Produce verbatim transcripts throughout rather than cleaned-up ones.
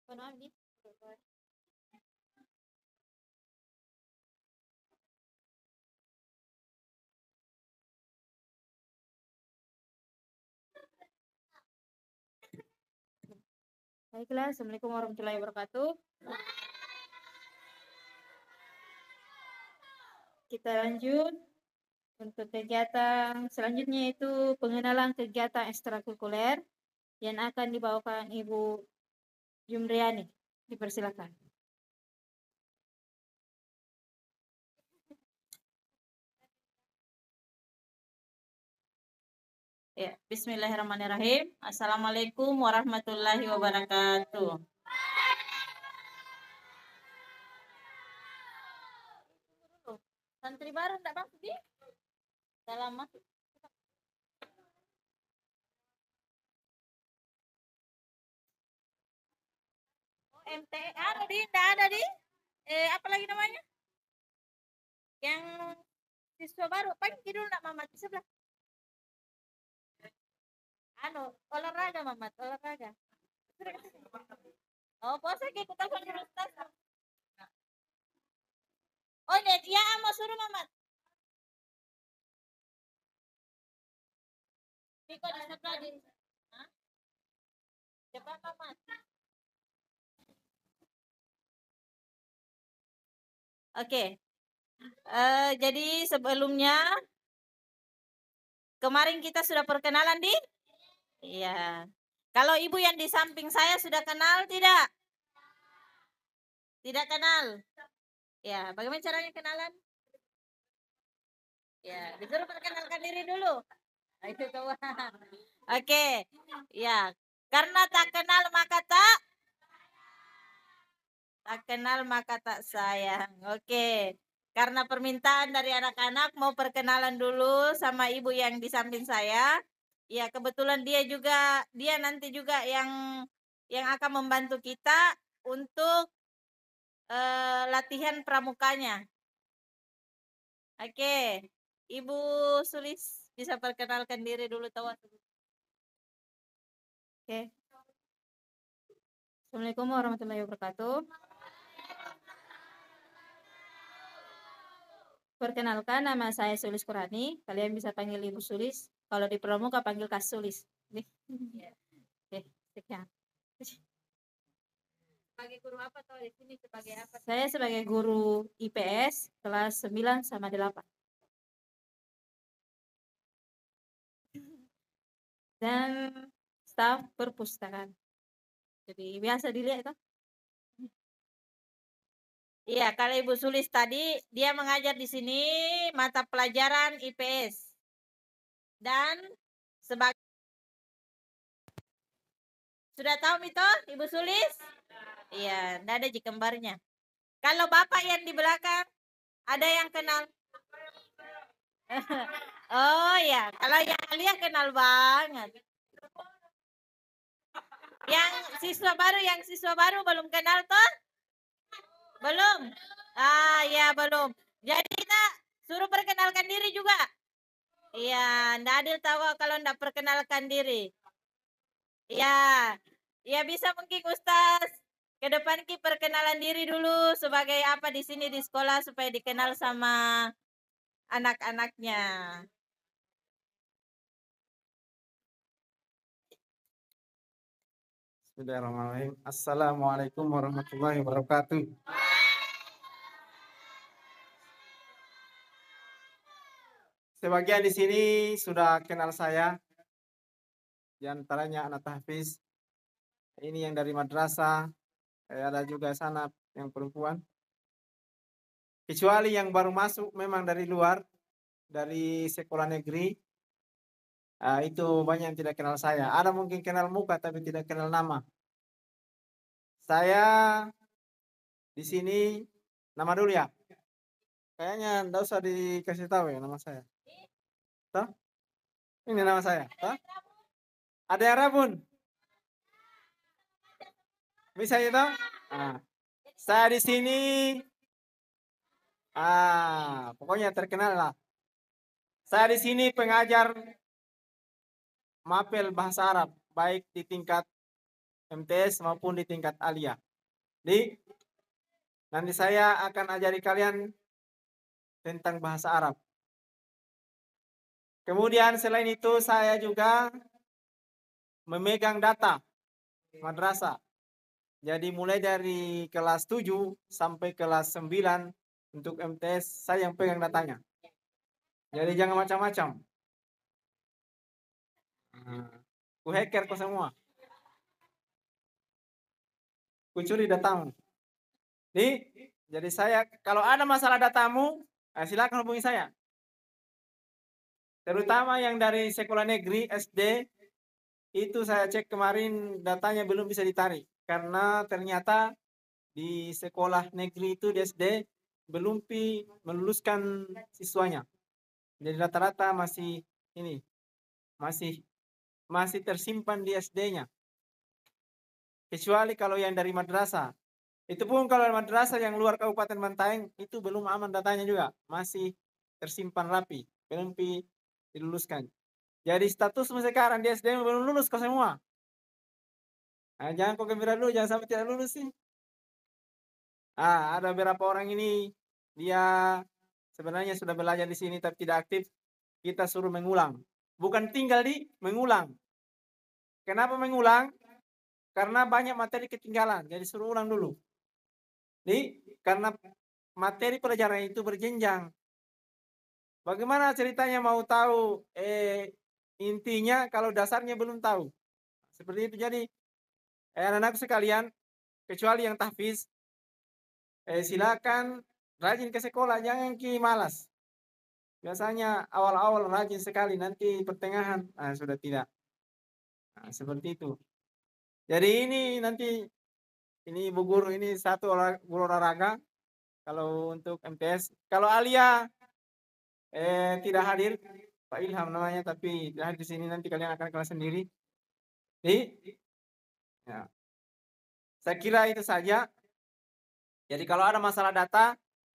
Ano, Abdi? Baiklah, Assalamualaikum warahmatullahi wabarakatuh. Kita lanjut untuk kegiatan selanjutnya, yaitu pengenalan kegiatan ekstrakurikuler yang akan dibawakan Ibu Jumriani. Dipersilakan. Ya, Bismillahirrahmanirrahim. Assalamualaikum warahmatullahi wabarakatuh. Santri baru enggak masuk di? Dalam masuk. Oh, M T E ada di, enggak ada di. Eh, apa lagi namanya? Yang siswa baru, panggil dulu nak Mamat di sebelah. Anu, olahraga Mamat, olahraga. Oh, puasa ke ikut apa di Ustaz? Oh, ini dia mau suruh Mamat. Piko di sebelah di. Hah? Cepat Mamat. Oke. Uh, jadi sebelumnya kemarin kita sudah perkenalan di? Iya. Kalau ibu yang di samping saya sudah kenal tidak? Tidak kenal. Ya, bagaimana caranya kenalan? Ya, disuruh perkenalkan diri dulu. Itu tuh. Oke. Ya, karena tak kenal maka tak tak kenal maka tak sayang. Oke. Karena permintaan dari anak-anak mau perkenalan dulu sama ibu yang di samping saya. Ya, kebetulan dia juga dia nanti juga yang yang akan membantu kita untuk uh, latihan pramukanya. Oke. Ibu Sulis bisa perkenalkan diri dulu tahu. Oke. Assalamualaikum warahmatullahi wabarakatuh. Perkenalkan, nama saya Sulis Kurani. Kalian bisa panggil Ibu Sulis. Kalau di Pramuka panggil Kak Sulis. Oke, sekian. Sebagai guru apa tuh di sini, sebagai apa? Saya sebagai guru I P S kelas sembilan sama delapan. Dan staf perpustakaan. Jadi biasa dilihat itu. Iya, kalau Ibu Sulis tadi dia mengajar di sini mata pelajaran I P S. Dan sebagai sudah tahu itu Ibu Sulis? Iya, enggak ada ji kembarnya. Kalau Bapak yang di belakang ada yang kenal? Oh ya, kalau yang Alia kenal banget. Yang siswa baru, yang siswa baru belum kenal toh? Belum? Ah ya belum. Jadi kita suruh perkenalkan diri juga. Iya, ndak adil tahu kalau ndak perkenalkan diri. Iya, ya bisa mungkin Ustaz. Ke depan ki perkenalan diri dulu sebagai apa di sini di sekolah supaya dikenal sama anak-anaknya. Bismillahirrahmanirrahim. Assalamualaikum warahmatullahi wabarakatuh. Sebagian di sini sudah kenal saya, di antaranya anak tahfiz. Ini yang dari madrasah, ada juga sana yang perempuan. Kecuali yang baru masuk memang dari luar, dari sekolah negeri, uh, itu banyak yang tidak kenal saya. Ada mungkin kenal muka tapi tidak kenal nama. Saya di sini nama dulu ya. Kayaknya enggak usah dikasih tahu ya nama saya. Toh? Ini nama saya. Toh? Ada yang rabun? Bisa itu? Nah, saya di sini ah, pokoknya terkenal lah. Saya di sini pengajar mapel bahasa Arab, baik di tingkat M T S maupun di tingkat alia. Di nanti saya akan ajari kalian tentang bahasa Arab. Kemudian selain itu saya juga memegang data madrasah. Jadi mulai dari kelas tujuh sampai kelas sembilan untuk M T S saya yang pegang datanya. Jadi jangan macam-macam. Ku hacker kau semua. Ku curi datamu. Nih, jadi saya kalau ada masalah datamu, eh, silakan hubungi saya. Terutama yang dari sekolah negeri S D itu saya cek kemarin datanya belum bisa ditarik karena ternyata di sekolah negeri itu di S D belum pi meluluskan siswanya. Jadi rata-rata masih ini masih masih tersimpan di S D-nya. Kecuali kalau yang dari madrasah. Itu pun kalau madrasah yang luar Kabupaten Bantaeng itu belum aman datanya juga, masih tersimpan rapi, belum pi diluluskan. Jadi statusmu sekarang di S D belum lulus kau semua. Nah, jangan kau gembira dulu, jangan sampai tidak lulus sih. Ah, ada beberapa orang ini dia sebenarnya sudah belajar di sini tapi tidak aktif. Kita suruh mengulang. Bukan tinggal di mengulang. Kenapa mengulang? Karena banyak materi ketinggalan, jadi suruh ulang dulu. Jadi karena materi pelajaran itu berjenjang. Bagaimana ceritanya mau tahu eh, intinya kalau dasarnya belum tahu. Seperti itu. Jadi eh, anak-anak sekalian, kecuali yang tahfiz, eh, silakan rajin ke sekolah, jangan ki malas. Biasanya awal-awal rajin sekali, nanti pertengahan ah, sudah tidak. Nah, seperti itu. Jadi ini nanti ini Bu Guru ini satu olah- guru olahraga kalau untuk M T S. Kalau alia eh tidak hadir, Pak Ilham namanya, tapi tidak hadir di sini, nanti kalian akan kelas sendiri. Jadi ya, saya kira itu saja. Jadi kalau ada masalah data,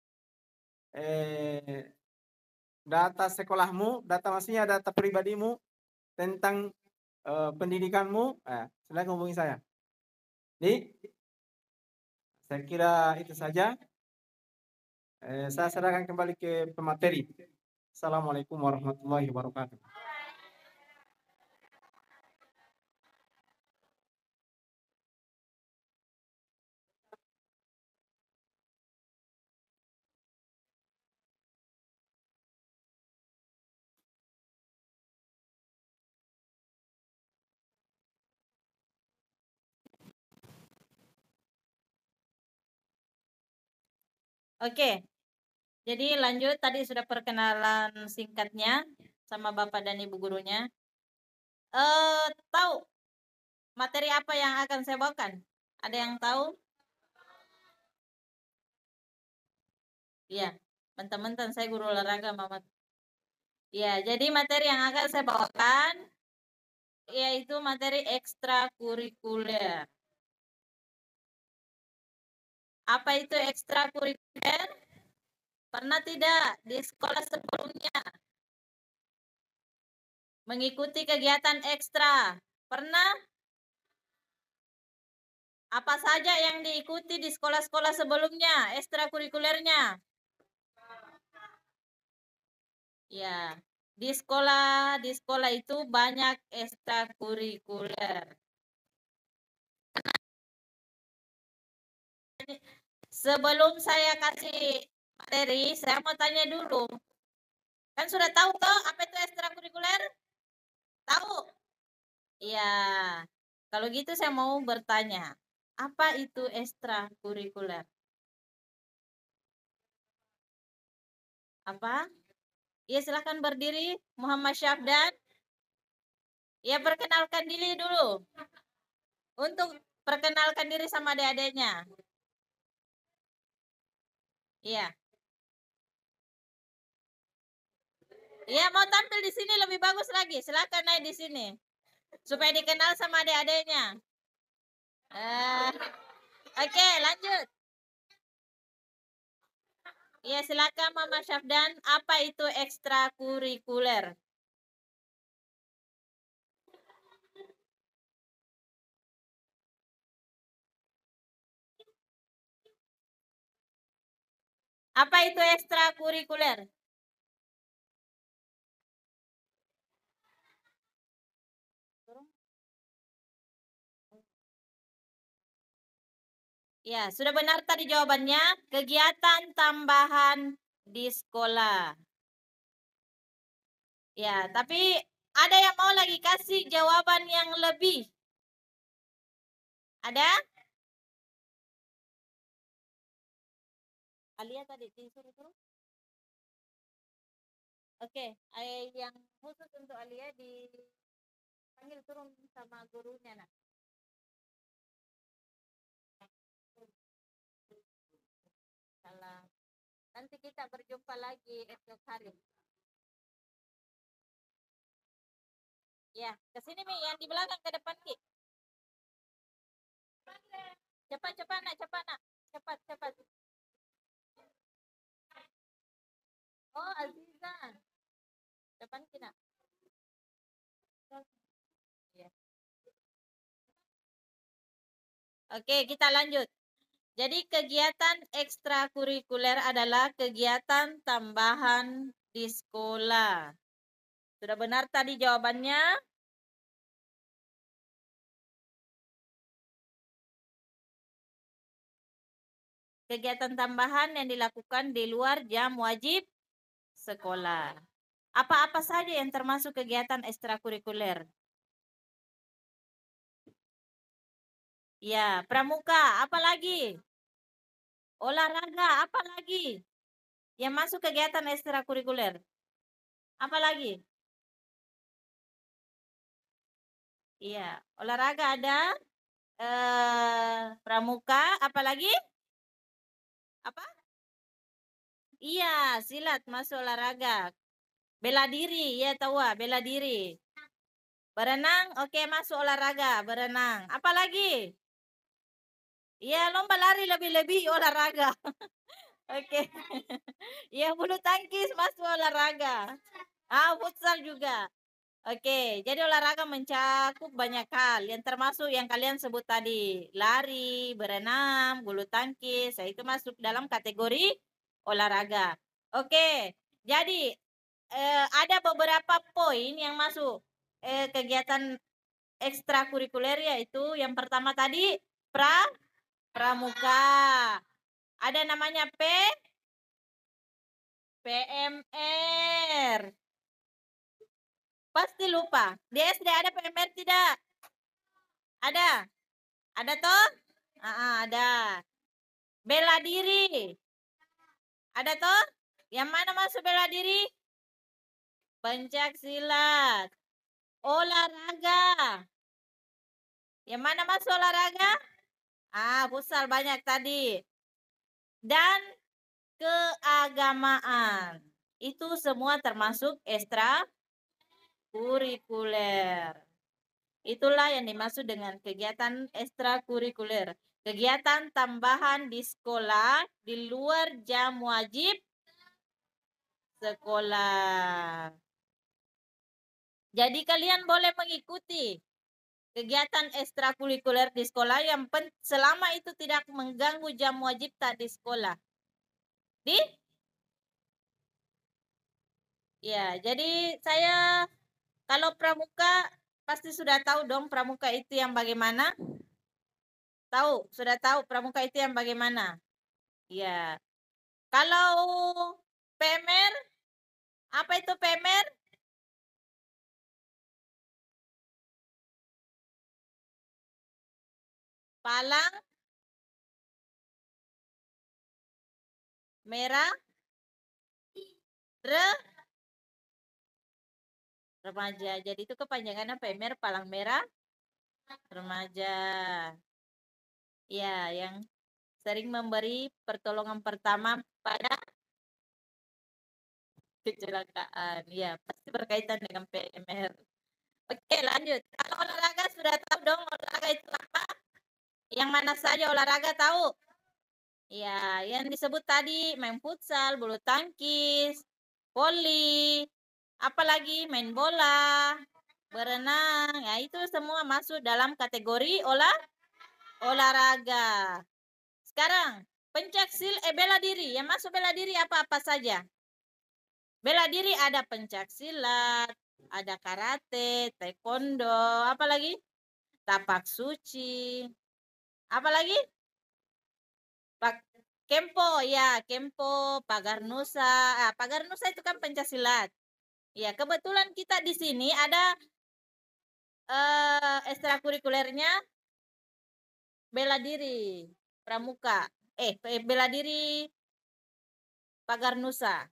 eh, data sekolahmu, data maksudnya data pribadimu tentang eh, pendidikanmu, eh, silakan hubungi saya. Jadi saya kira itu saja. Eh, saya serahkan kembali ke pemateri. Assalamualaikum warahmatullahi wabarakatuh. Oke. Jadi lanjut, tadi sudah perkenalan singkatnya sama Bapak dan Ibu gurunya. Eh, tahu materi apa yang akan saya bawakan? Ada yang tahu? Iya, mentang-mentang saya guru olahraga, Mama. Ya, jadi materi yang akan saya bawakan yaitu materi ekstrakurikuler. Apa itu ekstrakurikuler? Pernah tidak di sekolah sebelumnya mengikuti kegiatan ekstra? Pernah? Apa saja yang diikuti di sekolah-sekolah sebelumnya ekstrakurikulernya? Ya, di sekolah di sekolah itu banyak ekstrakurikuler. Sebelum saya kasih materi, saya mau tanya dulu. Kan sudah tahu toh apa itu ekstrakurikuler? Tahu? Iya. Kalau gitu saya mau bertanya, apa itu ekstrakurikuler? Apa? Ya, silahkan berdiri, Muhammad Syafdan. Ya, perkenalkan diri dulu. Untuk perkenalkan diri sama adik-adiknya. Iya. Iya, mau tampil di sini lebih bagus lagi. Silakan naik di sini. Supaya dikenal sama adik-adiknya. Uh, Oke, okay, lanjut. Iya, silakan Mama Syafdan. Apa itu ekstrakurikuler? Apa itu ekstrakurikuler? Ya, sudah benar tadi jawabannya. Kegiatan tambahan di sekolah. Ya, tapi ada yang mau lagi kasih jawaban yang lebih? Ada? Alia tadi disuruh-suruh? Oke, okay. Yang khusus untuk Alia dipanggil turun sama gurunya nak. Salah. Nanti kita berjumpa lagi esok hari. Ya, ke sini Mi, yang di belakang ke depan Ki. Cepat, cepat nak, cepat nak. Cepat, cepat. Oh, Azizan. Depan Ki nak. Ya. Oke, kita lanjut. Jadi kegiatan ekstrakurikuler adalah kegiatan tambahan di sekolah. Sudah benar tadi jawabannya? Kegiatan tambahan yang dilakukan di luar jam wajib sekolah. Apa-apa saja yang termasuk kegiatan ekstrakurikuler? Ya, pramuka, apa lagi? Olahraga, apa lagi? Yang masuk kegiatan ekstrakurikuler? Apa lagi? Iya, olahraga ada. Eh, pramuka, apa lagi? Apa? Iya, silat masuk olahraga. Bela diri, ya tahu ah, bela diri. Berenang, oke masuk olahraga, berenang. Apa lagi? Iya, lomba lari lebih-lebih olahraga. Oke. Iya, bulu tangkis masuk olahraga. Ah, futsal juga. Oke, jadi olahraga mencakup banyak hal, yang termasuk yang kalian sebut tadi, lari, berenang, bulu tangkis, itu masuk dalam kategori olahraga. Oke, jadi eh, ada beberapa poin yang masuk eh, kegiatan ekstrakurikuler, yaitu yang pertama tadi pra pramuka. Ada namanya P P M R. Pasti lupa. Di S D ada P M R tidak? Ada? Ada toh? Ah, ada. Bela diri. Ada toh? Yang mana masuk bela diri? Pencak silat. Olahraga. Yang mana masuk olahraga? Ah, futsal banyak tadi. Dan keagamaan. Itu semua termasuk ekstrakurikuler. Itulah yang dimaksud dengan kegiatan ekstrakurikuler. Kegiatan tambahan di sekolah di luar jam wajib sekolah. Jadi kalian boleh mengikuti kegiatan ekstrakurikuler di sekolah yang selama itu tidak mengganggu jam wajib tak di sekolah. Di? Ya, jadi saya kalau pramuka pasti sudah tahu dong pramuka itu yang bagaimana? Tahu, sudah tahu pramuka itu yang bagaimana? Ya. Kalau P M R, apa itu P M R? Palang merah re remaja. Jadi itu kepanjangannya P M R, palang merah remaja. Ya, yang sering memberi pertolongan pertama pada kecelakaan. Ya, pasti berkaitan dengan P M R. Oke, lanjut. Kalau olahraga sudah tahu dong olahraga itu apa? Yang mana saja olahraga tahu? Ya, yang disebut tadi main futsal, bulu tangkis, voli, apalagi main bola, berenang. Ya, itu semua masuk dalam kategori olah olahraga. Sekarang Pencaksil eh bela diri. Yang masuk bela diri apa-apa saja. Bela diri ada pencak silat, ada karate, taekwondo, apa lagi? Tapak suci. Apa lagi? Pak Kempo, ya, Kempo, Pagar Nusa. Ah, Pagar Nusa itu kan pencaksilat. Ya, kebetulan kita di sini ada eh ekstrakurikulernya bela diri, pramuka. Eh, eh, bela diri Pagar Nusa.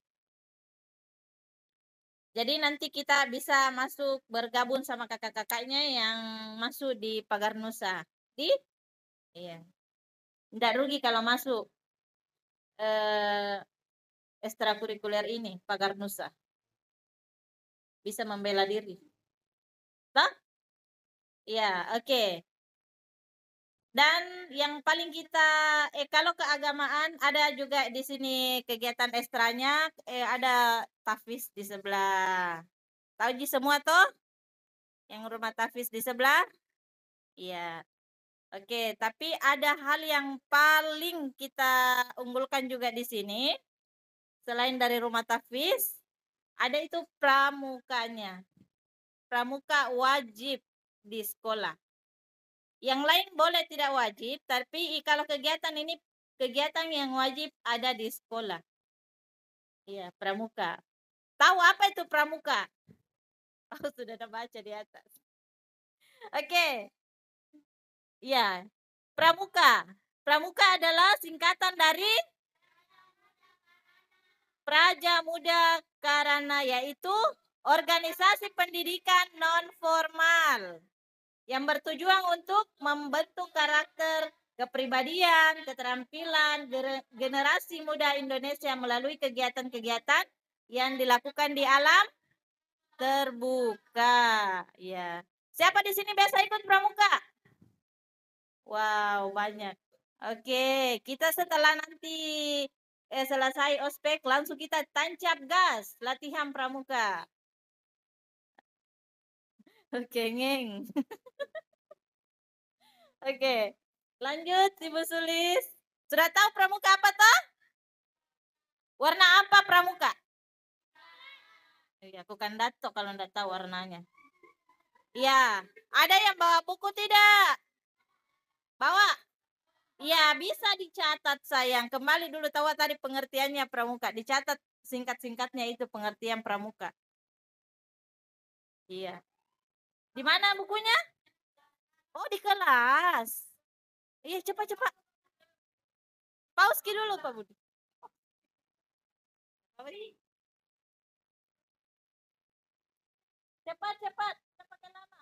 Jadi nanti kita bisa masuk bergabung sama kakak-kakaknya yang masuk di Pagar Nusa. Di? Iya. Tidak rugi kalau masuk eh, ekstrakurikuler ini, Pagar Nusa. Bisa membela diri. Toh? Iya, oke. Dan yang paling kita, eh kalau keagamaan ada juga di sini kegiatan ekstranya, eh ada tahfiz di sebelah. Tahu ji semua toh? Yang rumah tahfiz di sebelah? Iya. Oke, tapi ada hal yang paling kita unggulkan juga di sini. Selain dari rumah tahfiz, ada itu pramukanya. Pramuka wajib di sekolah. Yang lain boleh tidak wajib, tapi kalau kegiatan ini kegiatan yang wajib ada di sekolah. Iya, pramuka. Tahu apa itu pramuka? Oh, sudah ada baca di atas. Oke. Iya. Pramuka. Pramuka adalah singkatan dari Praja Muda Karana, yaitu organisasi pendidikan non formal yang bertujuan untuk membentuk karakter, kepribadian, keterampilan generasi muda Indonesia melalui kegiatan-kegiatan yang dilakukan di alam terbuka. Ya. Siapa di sini biasa ikut pramuka? Wow, banyak. Oke, kita setelah nanti eh, selesai ospek langsung kita tancap gas latihan pramuka. Oke, ngeng. Oke, lanjut Ibu Sulis. Sudah tahu pramuka apa toh? Warna apa pramuka? Iya, aku kan dato kalau enggak tahu warnanya. Iya, ada yang bawa buku tidak? Bawa? Iya, bisa dicatat sayang. Kembali dulu tahu tadi pengertiannya pramuka. Dicatat singkat-singkatnya itu pengertian pramuka. Iya. Di mana bukunya? Oh, di kelas. Iya, cepat-cepat. Pause dulu, Pak Budi. Cepat, cepat. Cepat lama.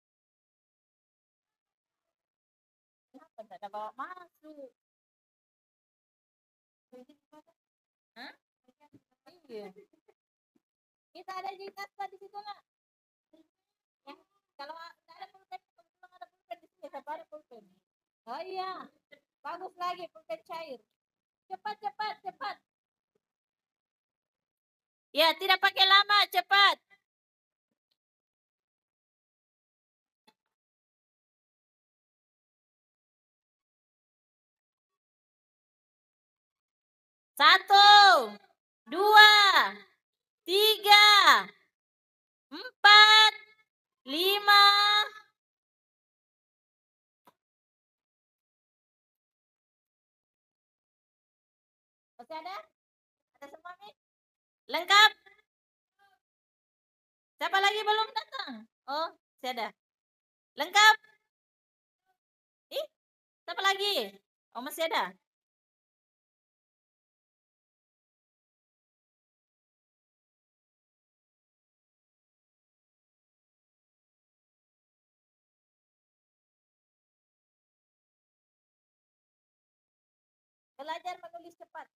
Kenapa tidak ada bawa masuk? Hah? Iya. Kita ada di kasta di situ nak. Yang kalau tidak ada pulpen, kalau ada pulpen di sini, kita ada pulpen. Oh iya, bagus lagi pulpen cair. Cepat, cepat, cepat. Ya, tidak pakai lama, cepat. Satu, dua, tiga, empat, lima. Masih ada? Ada semua nih? Lengkap? Siapa lagi belum datang? Oh, masih ada. Lengkap? Ih, siapa lagi? Oh, masih ada. Belajar menulis cepat.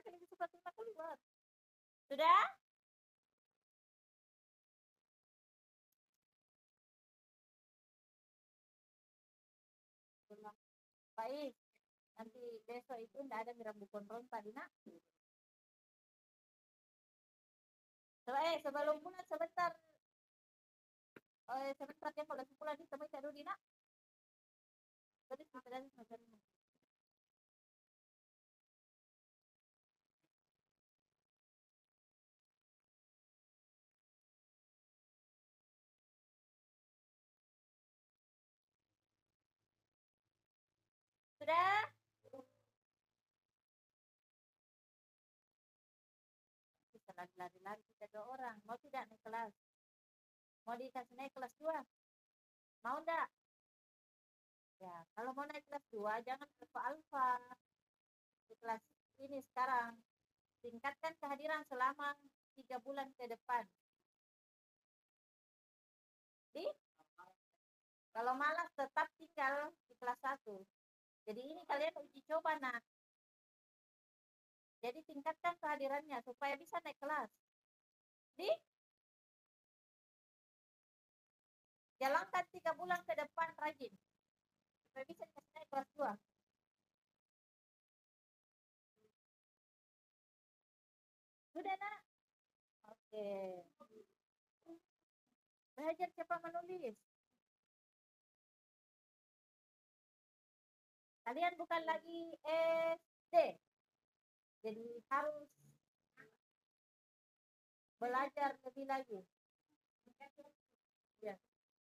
laki lebih suka tuna keluar. Sudah? Baik. Nanti besok itu tidak ada Rambu Kontrol tadi nak. So, eh sebelum pulang sebentar. Eh sebentar ya kalau pulang ditemui Kak Dudi nak. Tadi sudah ada. Sudah? Kita lari-lari kita dua orang. Mau tidak naik kelas? Mau dikasih naik kelas dua? Mau enggak? Ya, kalau mau naik kelas dua jangan alfa-alfa. Di kelas ini sekarang tingkatkan kehadiran selama tiga bulan ke depan. Di? Kalau malas tetap tinggal di kelas satu. Jadi ini kalian uji coba nak. Jadi tingkatkan kehadirannya supaya bisa naik kelas. Di? Jalankan tiga bulan ke depan rajin. Supaya bisa naik kelas dua. Sudah nak? Oke. Belajar cepat menulis. Kalian bukan lagi S D. Jadi harus belajar lebih lagi. Ya.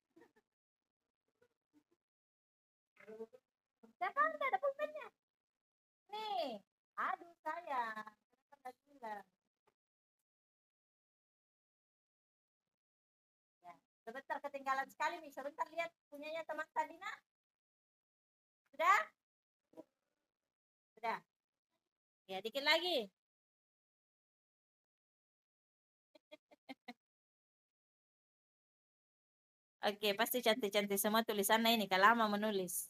Siapa anda ada pulpennya? Nih, aduh sayang. Kenapa bilang? Ya. Sebentar ketinggalan sekali nih. Sebentar lihat punyanya teman tadi nak. Sudah? Sudah. Ya, dikit lagi. Oke, pasti cantik-cantik semua tulisannya ini. Kalau lama menulis.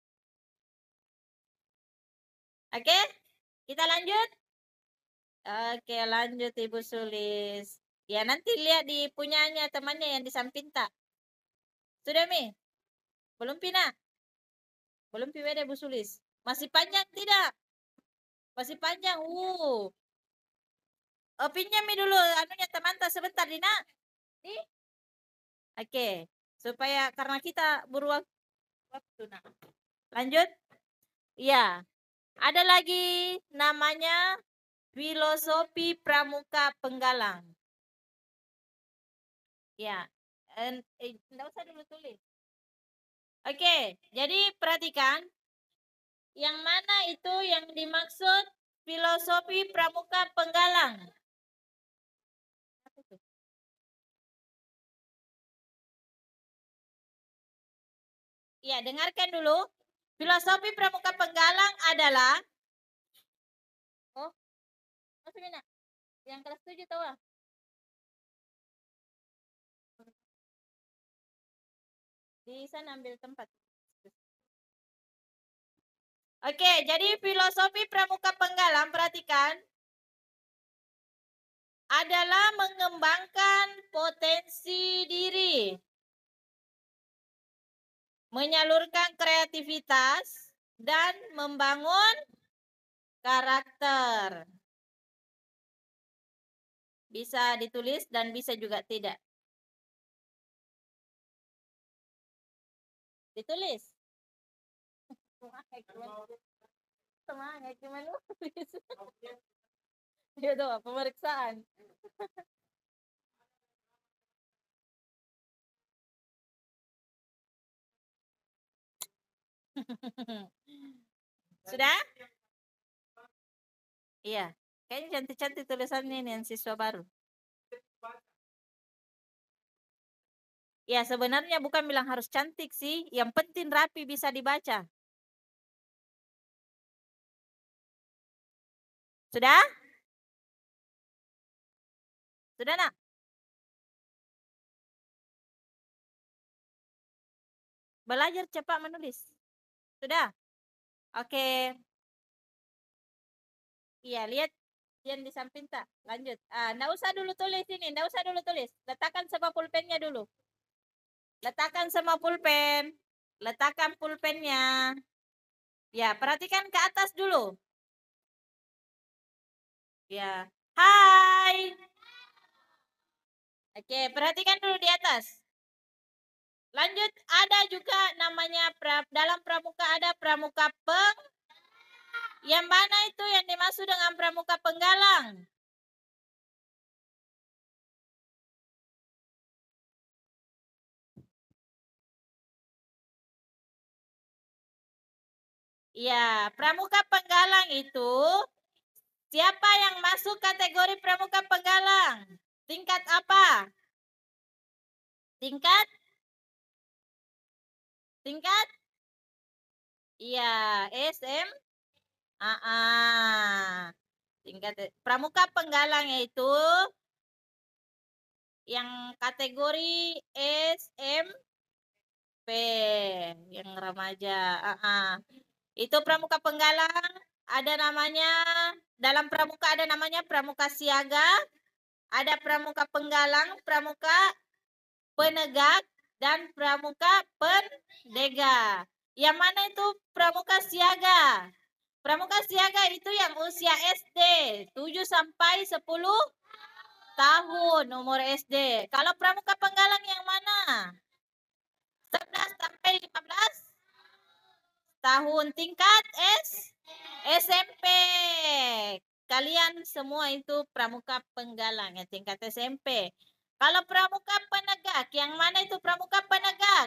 Oke, kita lanjut. Oke, lanjut Ibu Sulis. Ya, nanti lihat di punyanya temannya yang di samping tak. Sudah, Mi? Belum, Pina? Belum, Pi Wede, Bu Sulis. Masih panjang tidak? Masih panjang. Uh. Oh, pinjam Mi dulu anunya teman tak sebentar, Dina. Di? Oke. Supaya karena kita buru waktu. Nah. Lanjut. Iya. Ada lagi namanya filosofi pramuka penggalang. Ya. Eh, enggak usah dulu tulis. Oke, jadi perhatikan yang mana itu yang dimaksud filosofi pramuka penggalang. Ya, dengarkan dulu. Filosofi pramuka penggalang adalah oh, maksudnya yang kelas tujuh tahu ah? Di sana ambil tempat. Oke, jadi filosofi pramuka penggalang, perhatikan, adalah mengembangkan potensi diri, menyalurkan kreativitas, dan membangun karakter. Bisa ditulis dan bisa juga tidak. Ditulis. Semangat gimana nulis? Dia doa pemeriksaan. Sudah? Iya. Kayaknya cantik-cantik tulisannya ini yang siswa baru. Ya sebenarnya bukan bilang harus cantik sih. Yang penting rapi bisa dibaca. Sudah? Sudah nak? Belajar cepat menulis. Sudah? Oke. Iya, lihat yang di samping tak? Lanjut. Ah, nggak usah dulu tulis ini, nggak usah dulu tulis. Letakkan semua pulpennya dulu. Letakkan semua pulpen. Letakkan pulpennya. Ya, perhatikan ke atas dulu. Ya. Hai. Oke, perhatikan dulu di atas. Lanjut, ada juga namanya pra, dalam pramuka ada pramuka peng. Yang mana itu yang dimaksud dengan pramuka penggalang? Ya, pramuka penggalang itu siapa yang masuk kategori pramuka penggalang? Tingkat apa? Tingkat? Tingkat? Iya, S M. Ah, ah. Tingkat pramuka penggalang itu yang kategori S M P, yang remaja. Ah, ah. Itu pramuka penggalang, ada namanya, dalam pramuka ada namanya pramuka siaga, ada pramuka penggalang, pramuka penegak, dan pramuka pendega. Yang mana itu pramuka siaga? Pramuka siaga itu yang usia S D tujuh sampai sepuluh tahun umur S D. Kalau pramuka penggalang yang mana? sebelas sampai lima belas tahun, tingkat S S M P. Kalian semua itu pramuka penggalang ya, tingkat S M P. Kalau pramuka penegak, yang mana itu pramuka penegak?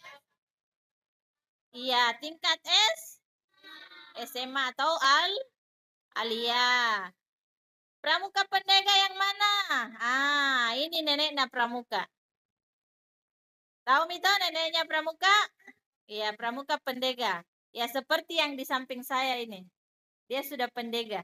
Iya, tingkat S S M A atau al alia. Pramuka pendega yang mana? Ah, ini neneknya pramuka. Tahu Mito neneknya pramuka? Iya, pramuka pendega. Ya seperti yang di samping saya ini. Dia sudah pendega.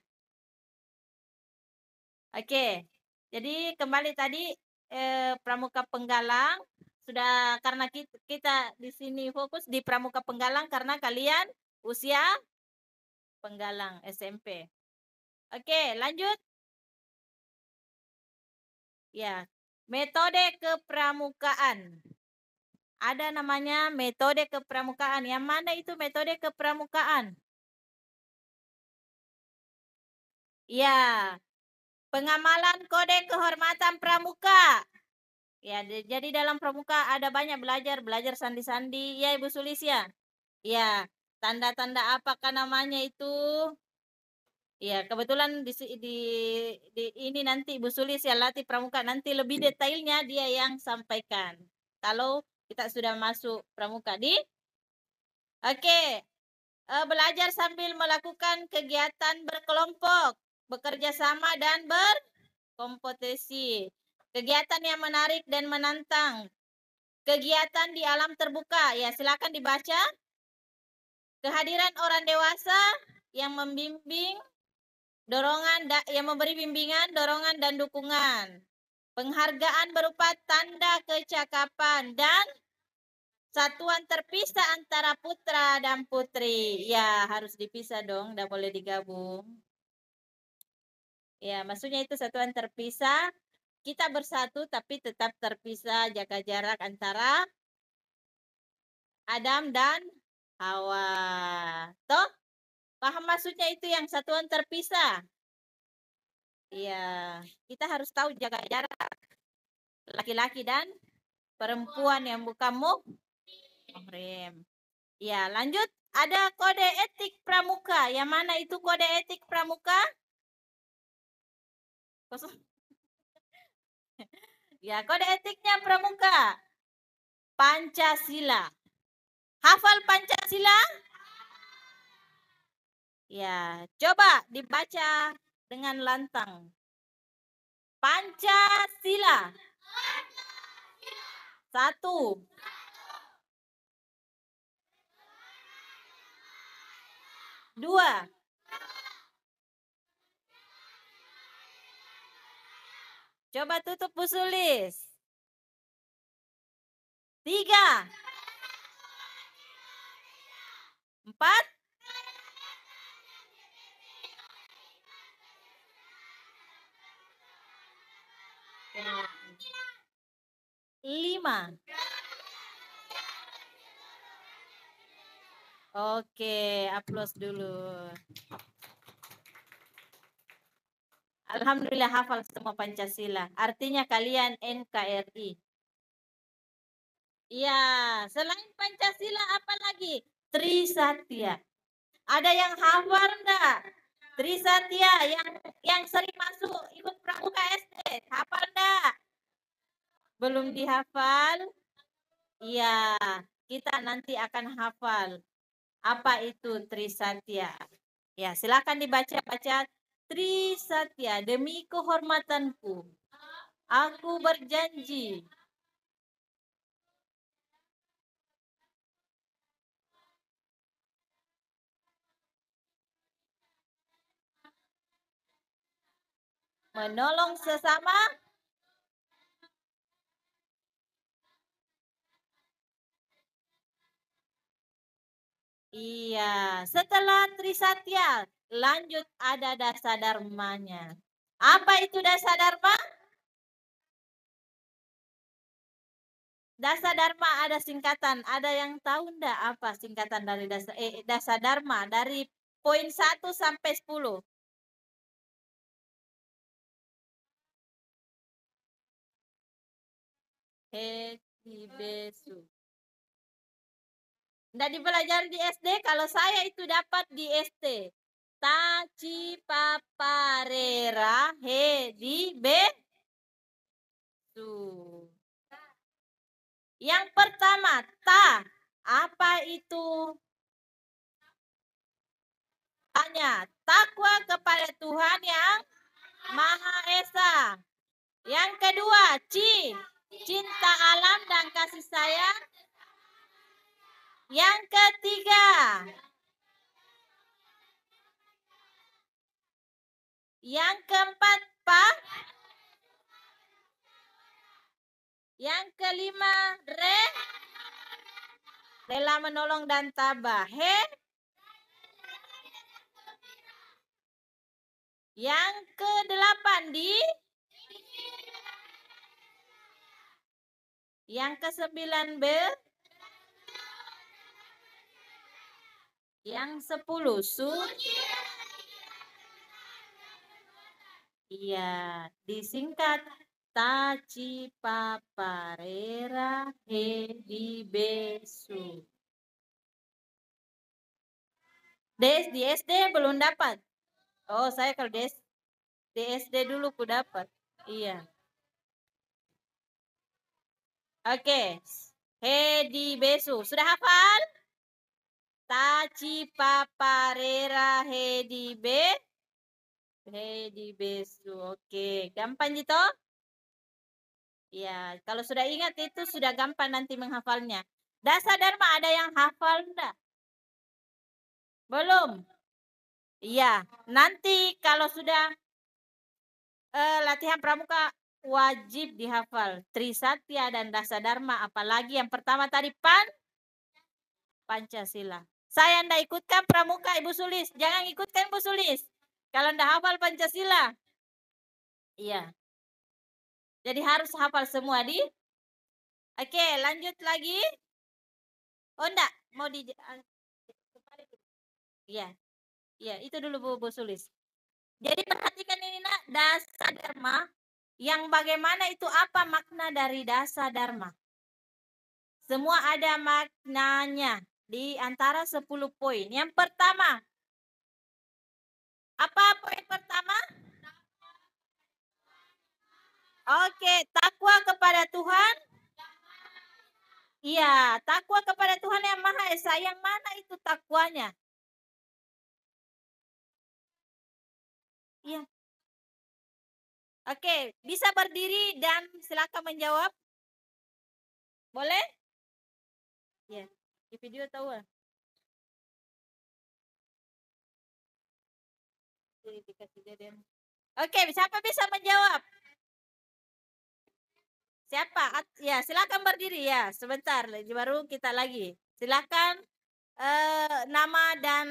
Oke. Jadi kembali tadi eh, pramuka penggalang sudah, karena kita, kita di sini fokus di pramuka penggalang karena kalian usia penggalang S M P. Oke, lanjut. Ya, metode kepramukaan. Ada namanya metode kepramukaan. Yang mana itu metode kepramukaan? Ya, pengamalan kode kehormatan pramuka. Ya, jadi dalam pramuka ada banyak belajar, belajar sandi-sandi. Ya, Ibu Sulisya. Ya, tanda-tanda apakah namanya itu? Ya, kebetulan di, di, di ini nanti Ibu Sulisya latih pramuka, nanti lebih detailnya dia yang sampaikan. Kalau kita sudah masuk pramuka di Oke, uh, belajar sambil melakukan kegiatan berkelompok, bekerja sama dan berkompetisi. Kegiatan yang menarik dan menantang. Kegiatan di alam terbuka. Ya, silakan dibaca. Kehadiran orang dewasa yang membimbing, dorongan yang memberi bimbingan, dorongan dan dukungan. Penghargaan berupa tanda kecakapan dan satuan terpisah antara putra dan putri. Ya, harus dipisah dong, tidak boleh digabung. Ya, maksudnya itu satuan terpisah. Kita bersatu tapi tetap terpisah, jaga jarak antara Adam dan Hawa. Toh? Paham maksudnya itu yang satuan terpisah? Iya, kita harus tahu jaga jarak. Laki-laki dan perempuan yang bukan muhrim. Ya, lanjut. Ada kode etik pramuka. Yang mana itu kode etik pramuka? Kosong. Ya, kode etiknya pramuka. Pancasila. Hafal Pancasila? Ya, coba dibaca dengan lantang. Pancasila. Satu. Dua. Coba tutup Bu Sulis. Tiga. Empat. Lima. Oke, aplaus dulu. Alhamdulillah hafal semua Pancasila. Artinya kalian N K R I. Iya, selain Pancasila apa lagi? Trisatya. Ada yang hafal enggak? Trisatya yang yang sering masuk ikut pramuka S D, hafal enggak? Belum dihafal? Iya, kita nanti akan hafal. Apa itu Trisatya? Ya, silakan dibaca-baca. Trisatya, demi kehormatanku, aku berjanji menolong sesama, iya. Setelah Trisatya, lanjut ada dasa dharmanya. Apa itu dasa dharma? Dasa dharma ada singkatan. Ada yang tahu enggak apa singkatan dari dasa eh, dasa dharma dari poin satu sampai sepuluh? Hedibesu. Nggak dipelajari di S D, kalau saya itu dapat di S T. Taci paparera hedibesu. Yang pertama, ta. Apa itu? Tanya, takwa kepada Tuhan yang Maha Esa. Yang kedua, ci. Cinta alam dan kasih sayang. Yang ketiga, yang keempat, pa. Yang kelima, re. Rela menolong dan tabah. He. Yang kedelapan, di. Yang kesembilan, be. Yang sepuluh, su. Iya, disingkat taci paparera hedibesu. Des di S D belum dapat. Oh, saya kalau des di S D dulu ku dapat. Iya. Oke. Hedibesu. Sudah hafal? Taci paparera hedibe. Hedibesu. Oke, gampang gitu? Ya, kalau sudah ingat itu sudah gampang nanti menghafalnya. Dasa dharma ada yang hafal enggak? Belum? Iya, nanti kalau sudah eh, latihan pramuka wajib dihafal Trisatya dan Dasa Dharma, apalagi yang pertama tadi pan Pancasila. Saya ndak ikutkan pramuka Ibu Sulis, jangan ikutkan Ibu Sulis. Kalau ndak hafal Pancasila. Iya. Jadi harus hafal semua di. Oke, lanjut lagi. Oh enggak, mau di Iya. Iya, itu dulu Bu, Bu Sulis. Jadi perhatikan ini nak, Dasa Dharma yang bagaimana itu apa makna dari Dasa Dharma? Semua ada maknanya di antara sepuluh poin. Yang pertama, apa poin pertama? Oke, takwa kepada Tuhan. Iya, takwa kepada Tuhan yang Maha Esa. Yang mana itu takwanya? Iya. Oke, bisa berdiri dan silakan menjawab. Boleh? Ya, di video tahu lah. Oke, siapa bisa menjawab? Siapa? Ya, silakan berdiri ya. Sebentar, baru kita lagi. Silakan eh, nama dan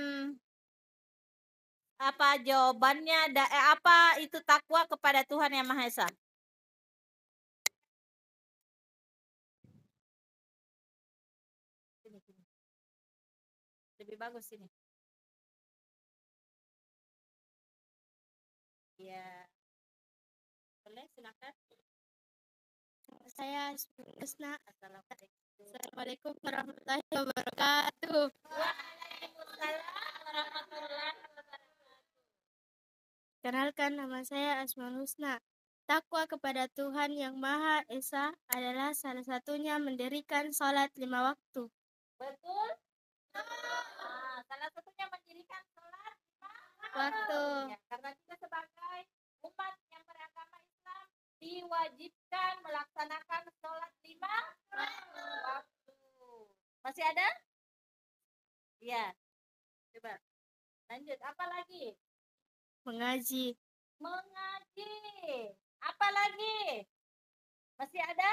apa jawabannya? Da, eh, apa itu takwa kepada Tuhan yang Maha Esa? Lebih bagus ini. Ya. Boleh, silakan. Saya Husna. Assalamualaikum warahmatullahi wabarakatuh. Waalaikumsalam warahmatullahi wabarakatuh. Kenalkan, nama saya Asmaul Husna. Takwa kepada Tuhan Yang Maha Esa adalah salah satunya mendirikan sholat lima waktu. Betul? Ah, salah satunya mendirikan sholat lima Waktu. Ya, karena kita sebagai umat yang beragama Islam diwajibkan melaksanakan sholat lima waktu. Masih ada? Iya. Coba. Lanjut. Apa lagi? Mengaji. Mengaji. Apa lagi? Masih ada?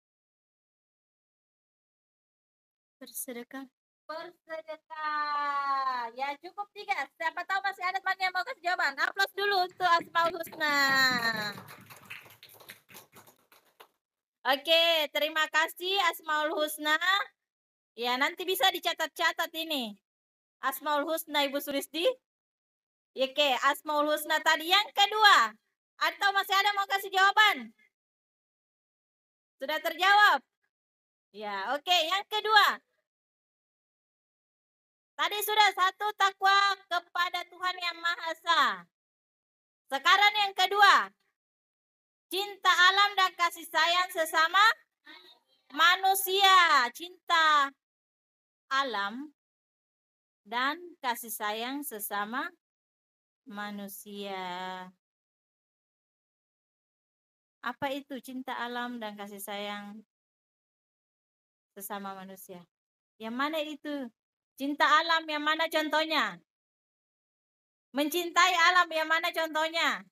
Bersedekah. Bersedekah. Ya, cukup tiga. Siapa tahu masih ada teman yang mau kasih jawaban. Aplaus dulu untuk Asmaul Husna. Oke, terima kasih Asmaul Husna. Ya, nanti bisa dicatat-catat ini. Asmaul Husna Ibu Sulisti. Oke, Asmaul Husna tadi. Yang kedua, atau masih ada mau kasih jawaban? Sudah terjawab? Ya, oke. Yang kedua. Tadi sudah satu, takwa kepada Tuhan Yang Maha Esa. Sekarang yang kedua. Cinta alam dan kasih sayang sesama manusia. Cinta alam dan kasih sayang sesama manusia. Apa itu cinta alam dan kasih sayang sesama manusia? Yang mana itu? Cinta alam yang mana contohnya? Mencintai alam yang mana contohnya?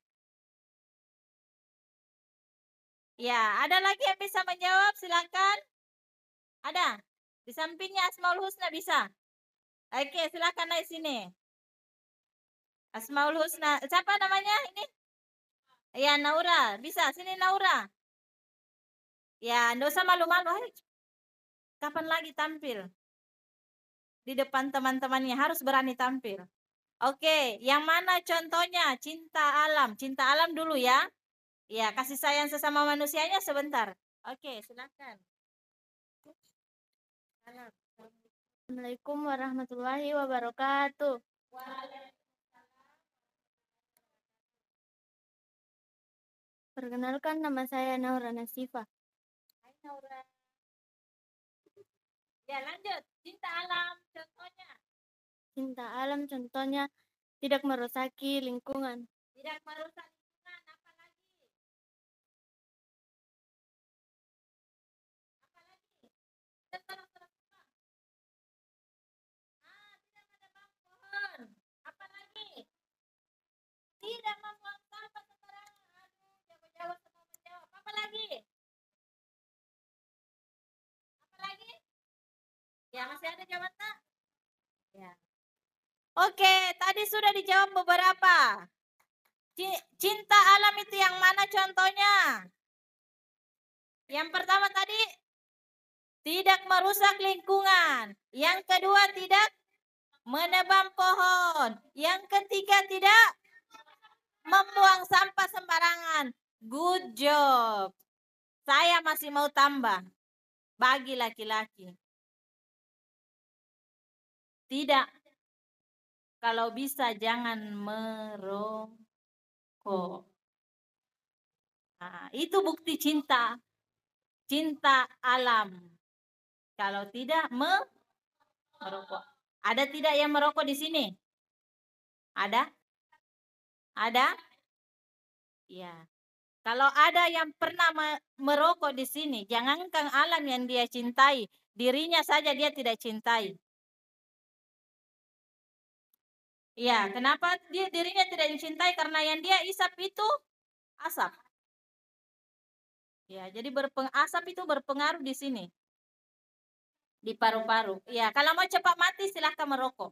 Ya, ada lagi yang bisa menjawab? Silakan. Ada? Di sampingnya Asmaul Husna bisa? Oke, silakan naik sini. Asmaul Husna. Siapa namanya ini? Ya, Naura. Bisa. Sini Naura. Ya, nggak usah malu-malu. Kapan lagi tampil? Di depan teman-temannya harus berani tampil. Oke, yang mana contohnya? Cinta alam. Cinta alam dulu ya. Ya, kasih sayang sesama manusianya sebentar. Oke, silakan. Assalamualaikum warahmatullahi wabarakatuh. Perkenalkan, nama saya Naura Nasifa. Hai Naura. Ya, lanjut. Cinta alam contohnya. Cinta alam contohnya tidak merusaki lingkungan. Tidak merusak lingkungan. Apa lagi? Apa lagi? Sekarang-sekarang. Ah, tidak menebang pohon. Apa lagi? Tidak membuang sampah sembarangan. Aduh, jawab-jawab semua menjawab. Apa lagi? Apa lagi? Ya, masih ada jawaban tak? Ya. Oke, tadi sudah dijawab beberapa. Cinta alam itu yang mana contohnya? Yang pertama tadi, tidak merusak lingkungan. Yang kedua, tidak menebang pohon. Yang ketiga, tidak membuang sampah sembarangan. Good job. Saya masih mau tambah. Bagi laki-laki. Tidak. Kalau bisa jangan merokok. Nah, itu bukti cinta. Cinta alam. Kalau tidak merokok. Ada tidak yang merokok di sini? Ada? Ada? Ya. Kalau ada yang pernah merokok di sini, jangankan alam yang dia cintai, dirinya saja dia tidak cintai. Ya, kenapa dia dirinya tidak dicintai? Karena yang dia isap itu asap. Ya, jadi berpeng asap itu berpengaruh di sini. Di paru-paru. Ya, kalau mau cepat mati silahkan merokok.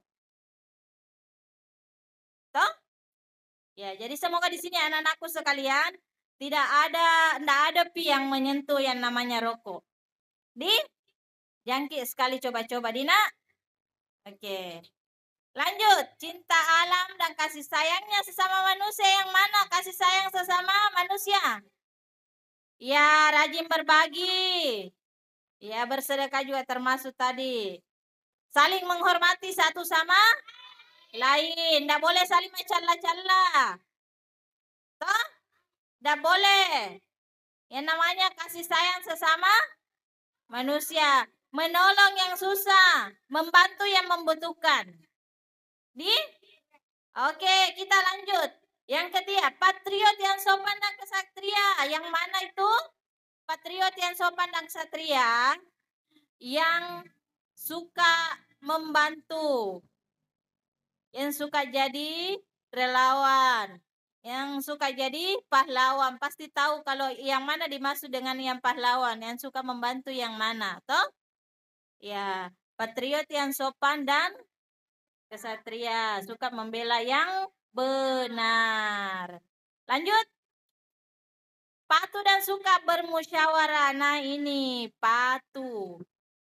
Toh? Ya, jadi semoga di sini anak-anakku sekalian tidak ada tidak ada pi yang menyentuh yang namanya rokok. Di jangkit sekali coba-coba Dina. Oke. Lanjut, cinta alam dan kasih sayangnya sesama manusia yang mana? Kasih sayang sesama manusia. Ya, rajin berbagi. Ya, bersedekah juga termasuk tadi. Saling menghormati satu sama lain. Tidak boleh saling mencela-cela. Toh? Tidak boleh. Yang namanya kasih sayang sesama manusia. Menolong yang susah. Membantu yang membutuhkan. Di? Oke, kita lanjut. Yang ketiga, patriot yang sopan dan kesatria. Yang mana itu? Patriot yang sopan dan kesatria. Yang suka membantu. Yang suka jadi relawan. Yang suka jadi pahlawan. Pasti tahu kalau yang mana dimaksud dengan yang pahlawan. Yang suka membantu yang mana. Toh? Ya, patriot yang sopan dan kesatria. Suka membela yang benar. Lanjut. Patuh dan suka bermusyawarah. Nah ini patuh.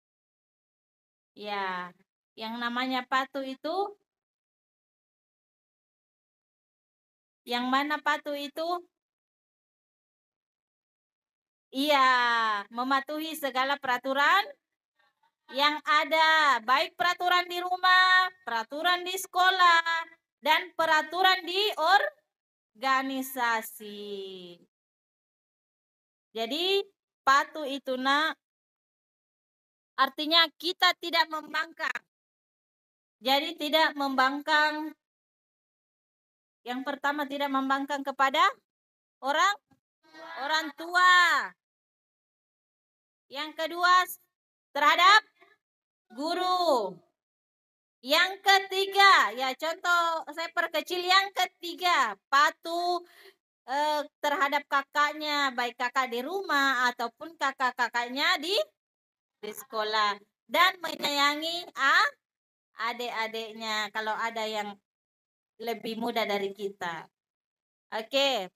Ya, yang namanya patuh itu, yang mana patuh itu? Iya, mematuhi segala peraturan yang ada. Baik peraturan di rumah, peraturan di sekolah, dan peraturan di organisasi. Jadi patuh itu nak, artinya kita tidak membangkang. Jadi tidak membangkang. Yang pertama tidak membangkang kepada orang orang tua. Yang kedua terhadap guru. Yang ketiga, ya contoh saya perkecil, yang ketiga patuh eh, terhadap kakaknya, baik kakak di rumah ataupun kakak-kakaknya di di sekolah, dan menyayangi ah, adik-adiknya kalau ada yang lebih muda dari kita. Oke.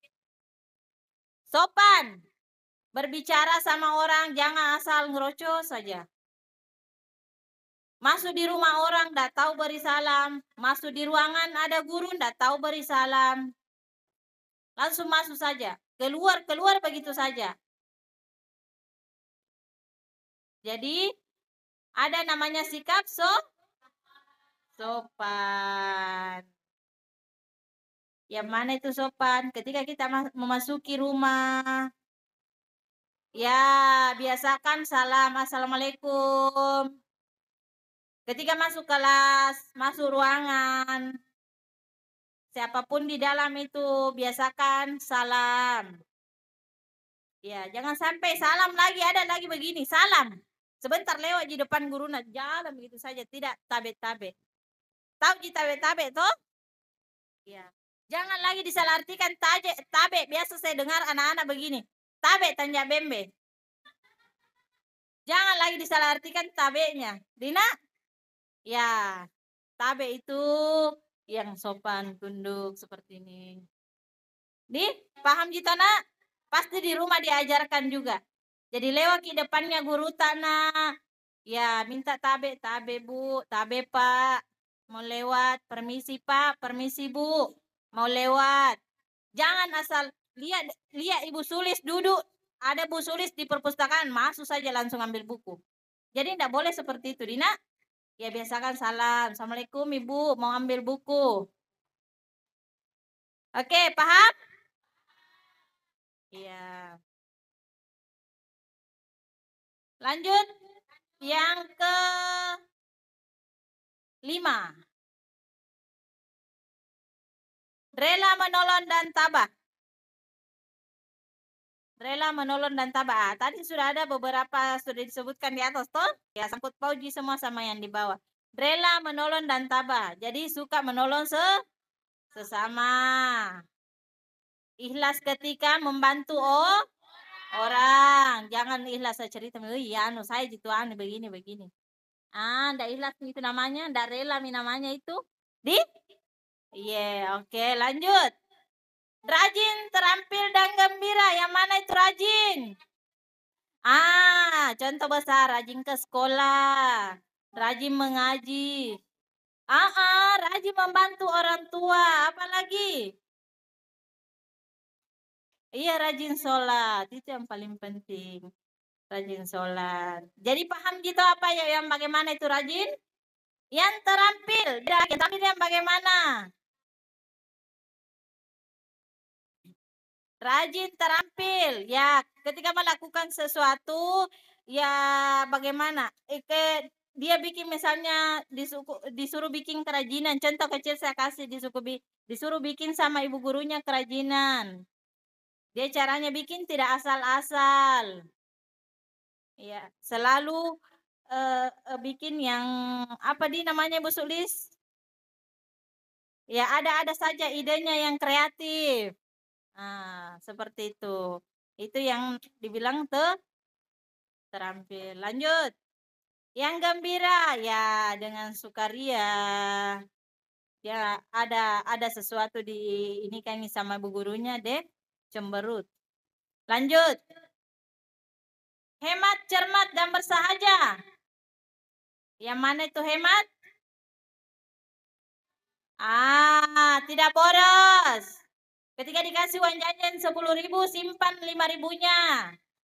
Sopan. Berbicara sama orang jangan asal ngerocos saja. Masuk di rumah orang ndak tahu beri salam. Masuk di ruangan ada guru ndak tahu beri salam. Langsung masuk saja. Keluar, keluar begitu saja. Jadi ada namanya sikap so sopan. Yang mana itu sopan? Ketika kita memasuki rumah, ya biasakan salam assalamualaikum. Ketika masuk kelas, masuk ruangan, siapapun di dalam itu biasakan salam. Ya, jangan sampai salam lagi, ada lagi begini, salam. Sebentar lewat di depan guru nak jalan begitu saja, tidak tabe-tabe. Tahu di tabe-tabe toh? Ya. Jangan lagi disalahartikan taje, tabe. Biasa saya dengar anak-anak begini. Tabe tanya bembe. Jangan lagi disalahartikan tabenya. Dina? Ya. Tabe itu yang sopan, tunduk seperti ini. Di? Paham Jito nak? Pasti di rumah diajarkan juga. Jadi lewat di depannya guru tanah. Ya, minta tabe, tabe bu, tabe pak. Mau lewat, permisi pak, permisi bu. Mau lewat. Jangan asal lihat lihat Ibu Sulis duduk, ada Bu Sulis di perpustakaan, masuk saja langsung ambil buku. Jadi tidak boleh seperti itu, Dina. Ya biasakan salam. Assalamualaikum Ibu, mau ambil buku. Oke, paham? Iya. Lanjut. Yang ke lima. Rela menolong dan tabah. Rela menolong dan tabah. Ah, tadi sudah ada beberapa sudah disebutkan di atas toh. Ya sangkut pauji semua sama yang di bawah. Rela menolong dan tabah. Jadi suka menolong se sesama. Ikhlas ketika membantu oh orang. Jangan ikhlas saya cerita, iya anu saya gitu anu begini begini. Ah, ndak ikhlas itu namanya, ndak rela mi namanya itu. Di? Iya, yeah, oke, okay, lanjut. Rajin, terampil dan gembira. Yang mana itu rajin? Ah, contoh besar, rajin ke sekolah, rajin mengaji. Ah, ah, rajin membantu orang tua, apalagi? Iya, rajin sholat, itu yang paling penting. Rajin sholat. Jadi paham gitu apa ya yang bagaimana itu rajin? Yang terampil, yang terampil yang bagaimana? Rajin terampil, ya ketika melakukan sesuatu, ya bagaimana? Eh, ke, dia bikin misalnya disuku, disuruh bikin kerajinan, contoh kecil saya kasih disuruh, disuruh bikin sama ibu gurunya kerajinan. Dia caranya bikin tidak asal-asal. Ya, selalu uh, uh, bikin yang apa di namanya Bu Sulis? Ya, ada-ada saja idenya yang kreatif. Nah, seperti itu. Itu yang dibilang te terampil. Lanjut. Yang gembira, ya dengan sukaria. Ya, ada ada sesuatu di ini kan sama bu gurunya deh, cemberut. Lanjut. Hemat, cermat, dan bersahaja. Yang mana itu hemat? Ah, tidak boros. Ketika dikasih uang jajan sepuluh ribu, simpan lima ribunya.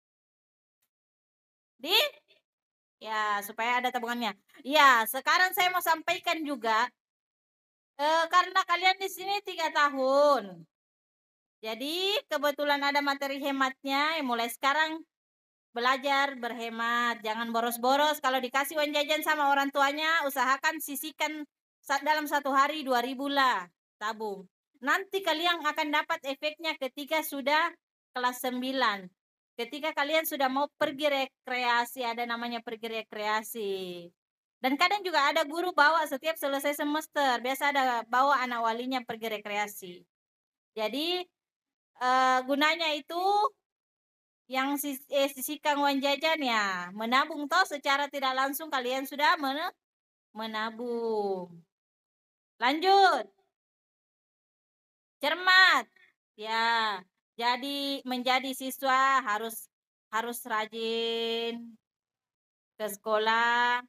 Di? Ya, supaya ada tabungannya. Ya, sekarang saya mau sampaikan juga. Eh, karena kalian di sini tiga tahun. Jadi, kebetulan ada materi hematnya. Ya, mulai sekarang belajar berhemat. Jangan boros-boros. Kalau dikasih uang jajan sama orang tuanya, usahakan sisihkan dalam satu hari dua ribu lah. Tabung. Nanti kalian akan dapat efeknya ketika sudah kelas sembilan. Ketika kalian sudah mau pergi rekreasi, ada namanya pergi rekreasi. Dan kadang juga ada guru bawa setiap selesai semester. Biasa ada bawa anak walinya pergi rekreasi. Jadi eh, gunanya itu yang eh, sisihkan uang jajan ya. Menabung toh secara tidak langsung kalian sudah men menabung. Lanjut. Cermat. Ya, jadi menjadi siswa harus harus rajin ke sekolah.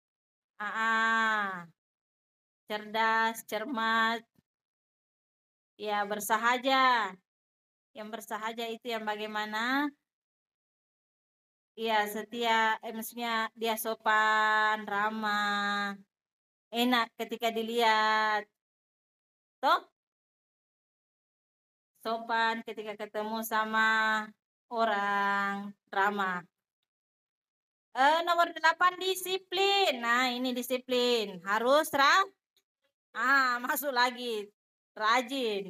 Ah, cerdas, cermat. Ya, bersahaja. Yang bersahaja itu yang bagaimana? Ya, setia, eh, maksudnya dia sopan, ramah, enak ketika dilihat. Toh? Sopan ketika ketemu sama orang, ramah. Eh, nomor delapan disiplin. Nah, ini disiplin. Harus ra Ah, masuk lagi. Rajin.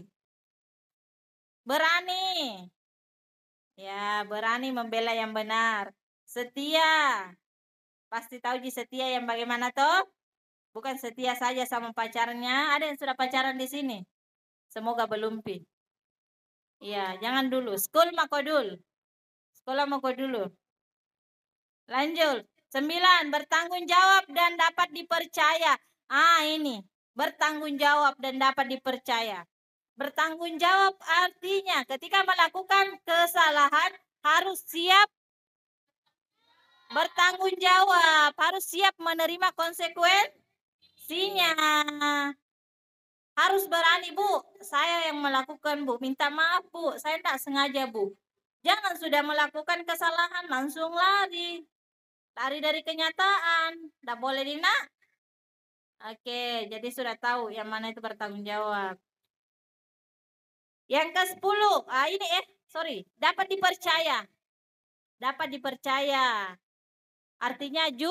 Berani. Ya, berani membela yang benar. Setia. Pasti tahu di setia yang bagaimana toh? Bukan setia saja sama pacarnya. Ada yang sudah pacaran di sini? Semoga belum pi. Iya, jangan dulu. School makodul. Sekolah makodulu. Lanjut. Sembilan, bertanggung jawab dan dapat dipercaya. Ah, ini. Bertanggung jawab dan dapat dipercaya. Bertanggung jawab artinya ketika melakukan kesalahan harus siap bertanggung jawab. Harus siap menerima konsekuensinya. Harus berani, Bu. Saya yang melakukan, Bu. Minta maaf, Bu. Saya tidak sengaja, Bu. Jangan sudah melakukan kesalahan langsung lari. Lari dari kenyataan. Tidak boleh, Dina. Oke, jadi sudah tahu yang mana itu bertanggung jawab. Yang ke sepuluh. Ah, ini eh, sorry. Dapat dipercaya. Dapat dipercaya. Artinya ju,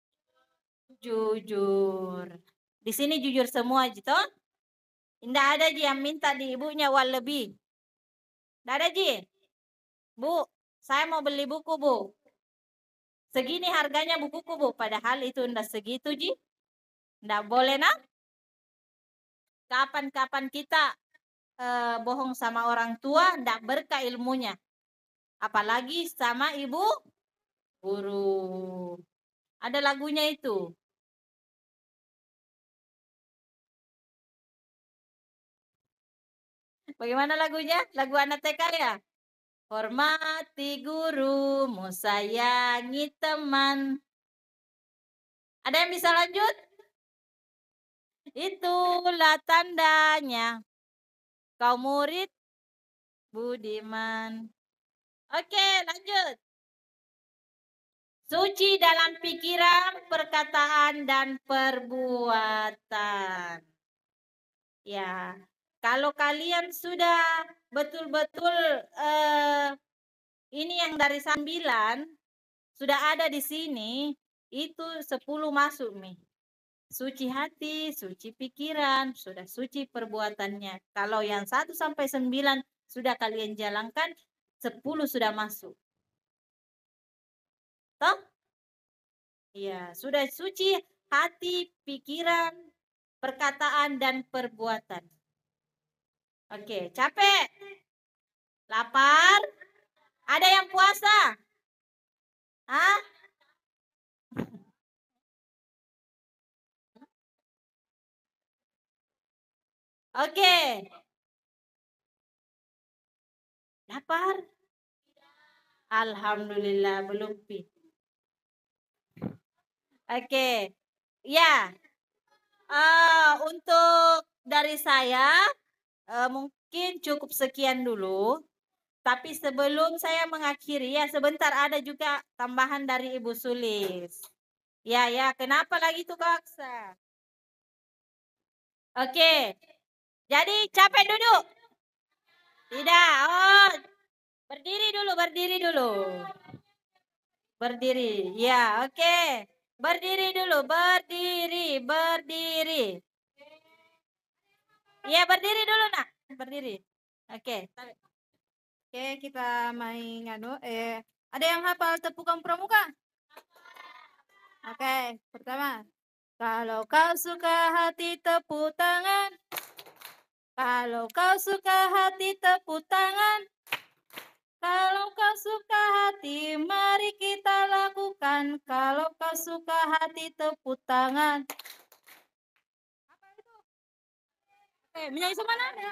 jujur. Di sini jujur semua, gitu. Tidak ada Ji yang minta di ibunya uang lebih. Tidak ada Ji. Bu, saya mau beli buku, Bu. Segini harganya bukuku, Bu. Padahal itu tidak segitu, Ji. Tidak boleh, nak. Kapan-kapan kita eh, bohong sama orang tua, tidak berkah ilmunya. Apalagi sama ibu guru. Ada lagunya itu. Bagaimana lagunya? Lagu anak T K ya? Hormati gurumu, sayangi teman. Ada yang bisa lanjut? Itulah tandanya kau murid budiman. Oke, lanjut. Suci dalam pikiran, perkataan, dan perbuatan. Ya, kalau kalian sudah betul-betul eh, ini yang dari sembilan sudah ada di sini, itu sepuluh masuk nih. Suci hati, suci pikiran, sudah suci perbuatannya. Kalau yang satu sampai sembilan sudah kalian jalankan, sepuluh sudah masuk. Toh? Ya, sudah suci hati, pikiran, perkataan, dan perbuatan. Oke, capek? Lapar? Ada yang puasa? Hah? Oke. Lapar? Alhamdulillah, belum pi. Oke. Ya. Uh, untuk dari saya, uh, mungkin cukup sekian dulu. Tapi sebelum saya mengakhiri, ya sebentar ada juga tambahan dari Ibu Sulis. Ya, ya, kenapa lagi tuh Kak Aksa? Oke, jadi capek duduk? Tidak, oh berdiri dulu, berdiri dulu. Berdiri, ya oke. Berdiri dulu, berdiri, berdiri. Ya berdiri dulu nak, berdiri. Oke. Oke, kita main anu, eh ada yang hafal tepukan pramuka? Oke, pertama. Kalau kau suka hati tepuk tangan. Kalau kau suka hati tepuk tangan. Kalau kau suka hati mari kita lakukan. Kalau kau suka hati tepuk tangan. Apa itu? Oke, menyanyi sama nada.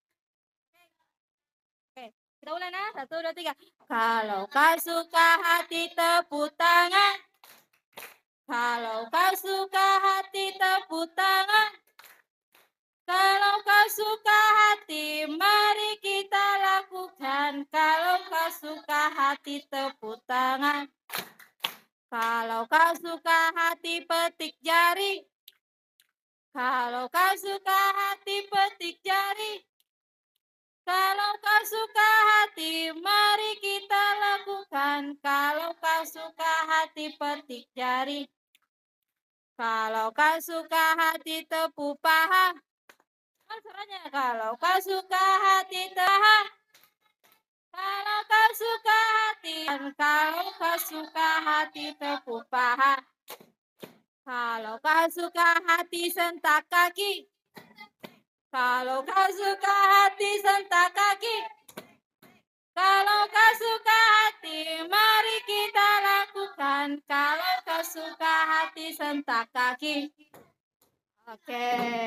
Oke, kita ulang ya. Satu, dua, tiga. Kalau kau suka hati tepuk tangan. Kalau kau suka hati tepuk tangan. Kalau kau suka hati, mari kita lakukan. Kalau kau suka hati, tepuk tangan. Kalau kau suka hati, petik jari. Kalau kau suka hati, petik jari. Kalau kau suka hati, mari kita lakukan. Kalau kau suka hati, petik jari. Kalau kau suka hati, tepuk paha. Caranya kalau kau suka hati tahan. Kalau kau suka hati, kalau kau suka hati tepuk paha. Kalau kau suka hati sentak kaki. Kalau kau suka hati sentak kaki. Kalau kau suka hati, mari kita lakukan. Kalau kau suka hati sentak kaki. Oke.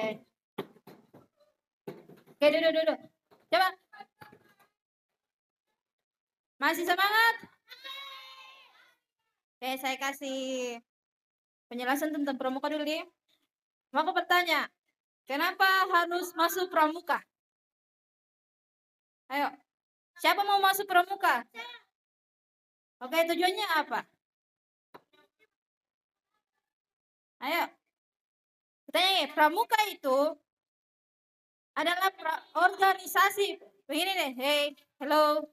Oke, duduk, duduk. Coba. Masih semangat? Oke, saya kasih penjelasan tentang pramuka dulu nih. Mau aku bertanya, kenapa harus masuk pramuka? Ayo, siapa mau masuk pramuka? Oke, tujuannya apa? Ayo, tanya pramuka itu adalah pra organisasi. Begini deh, hey, hello.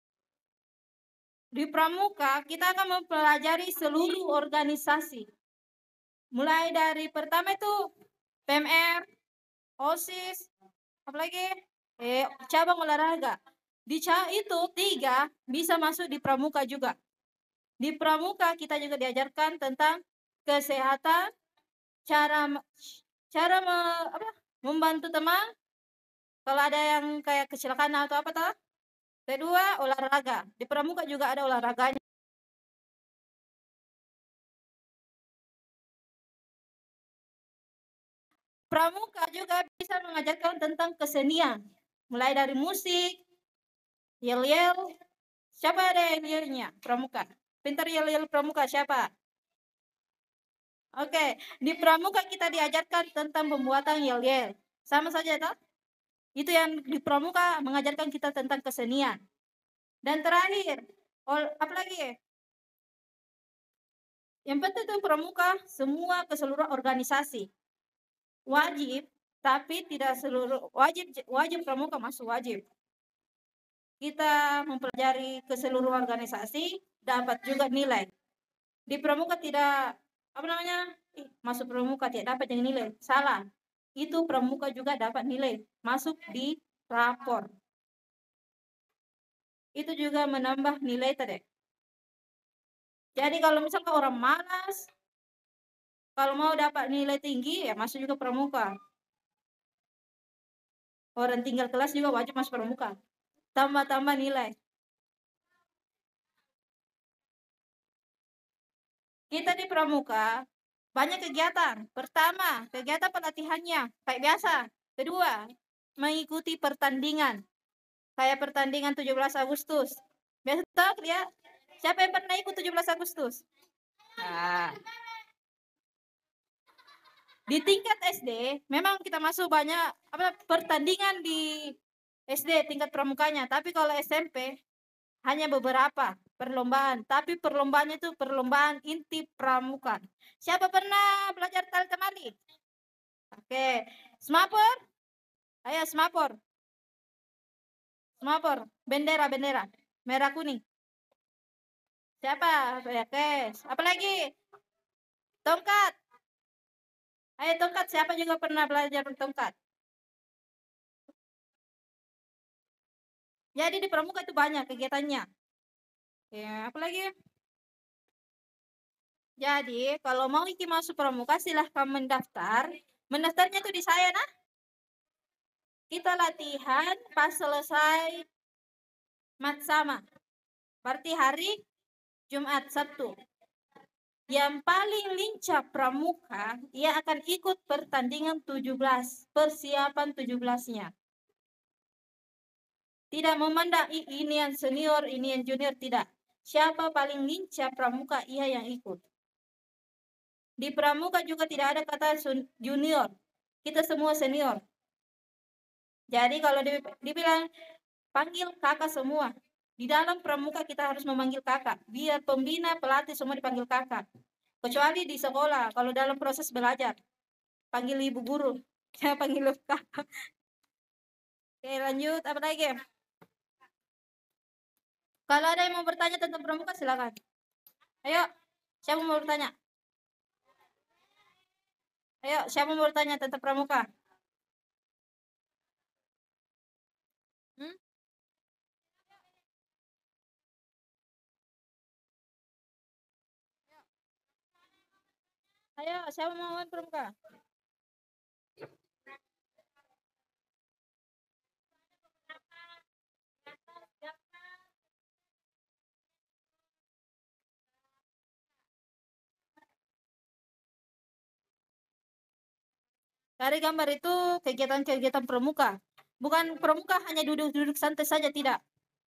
Di pramuka kita akan mempelajari seluruh organisasi. Mulai dari pertama itu P M R, OSIS, apa lagi? Eh, cabang olahraga. Di ca itu tiga bisa masuk di pramuka juga. Di pramuka kita juga diajarkan tentang kesehatan, cara cara me, apa, membantu teman. Kalau ada yang kayak kecelakaan atau apa toh? Kedua, olahraga. Di pramuka juga ada olahraganya. Pramuka juga bisa mengajarkan tentang kesenian. Mulai dari musik, yel-yel. Siapa ada yang yelnya pramuka? Pintar yel-yel pramuka siapa? Oke, di pramuka kita diajarkan tentang pembuatan yel-yel. Sama saja toh? Itu yang di pramuka mengajarkan kita tentang kesenian. Dan terakhir, ol- apa lagi? Yang penting itu pramuka semua ke seluruh organisasi. Wajib, tapi tidak seluruh wajib wajib pramuka masuk wajib. Kita mempelajari ke seluruh organisasi dapat juga nilai. Di pramuka tidak apa namanya? Ih, masuk pramuka tidak dapat yang nilai. Salah. Itu pramuka juga dapat nilai masuk di rapor. Itu juga menambah nilai tadi. Jadi kalau misalkan orang malas, kalau mau dapat nilai tinggi ya masuk juga pramuka. Orang tinggal kelas juga wajib masuk pramuka. Tambah-tambah nilai. Kita di pramuka banyak kegiatan. Pertama, kegiatan pelatihannya kayak biasa. Kedua, mengikuti pertandingan. Kayak pertandingan tujuh belas Agustus. Biasa tahu dia? Siapa yang pernah ikut tujuh belas Agustus? Nah, di tingkat S D memang kita masuk banyak apa pertandingan di S D tingkat pramukanya, tapi kalau S M P hanya beberapa perlombaan, tapi perlombaannya itu perlombaan inti pramuka. Siapa pernah belajar tali temali? Oke, semapor? Ayo semapor. Semapor, bendera bendera merah kuning. Siapa? Oke, apa lagi? Tongkat. Ayo tongkat, siapa juga pernah belajar tongkat? Jadi di pramuka itu banyak kegiatannya. Ya, apa lagi? Jadi, kalau mau Iki masuk pramuka, silahkan mendaftar. Mendaftarnya tuh di saya, nah. Kita latihan pas selesai matsama. Berarti hari Jumat, Sabtu. Yang paling lincah pramuka, ia akan ikut pertandingan tujuh belas, persiapan tujuh belasnya. Tidak memandang ini yang senior, ini yang junior, tidak. Siapa paling lincah pramuka, ia yang ikut. Di pramuka juga tidak ada kata junior. Kita semua senior. Jadi kalau dibilang panggil kakak semua. Di dalam pramuka kita harus memanggil kakak. Biar pembina, pelatih semua dipanggil kakak. Kecuali di sekolah, kalau dalam proses belajar. Panggil ibu guru. Saya panggil kakak. Oke lanjut, apa lagi? Kalau ada yang mau bertanya tentang pramuka silakan. Ayo, siapa mau bertanya? Ayo, siapa mau bertanya tentang pramuka? Hmm? Ayo, siapa mau pramuka? Dari gambar itu kegiatan-kegiatan pramuka. Bukan pramuka hanya duduk-duduk santai saja, tidak.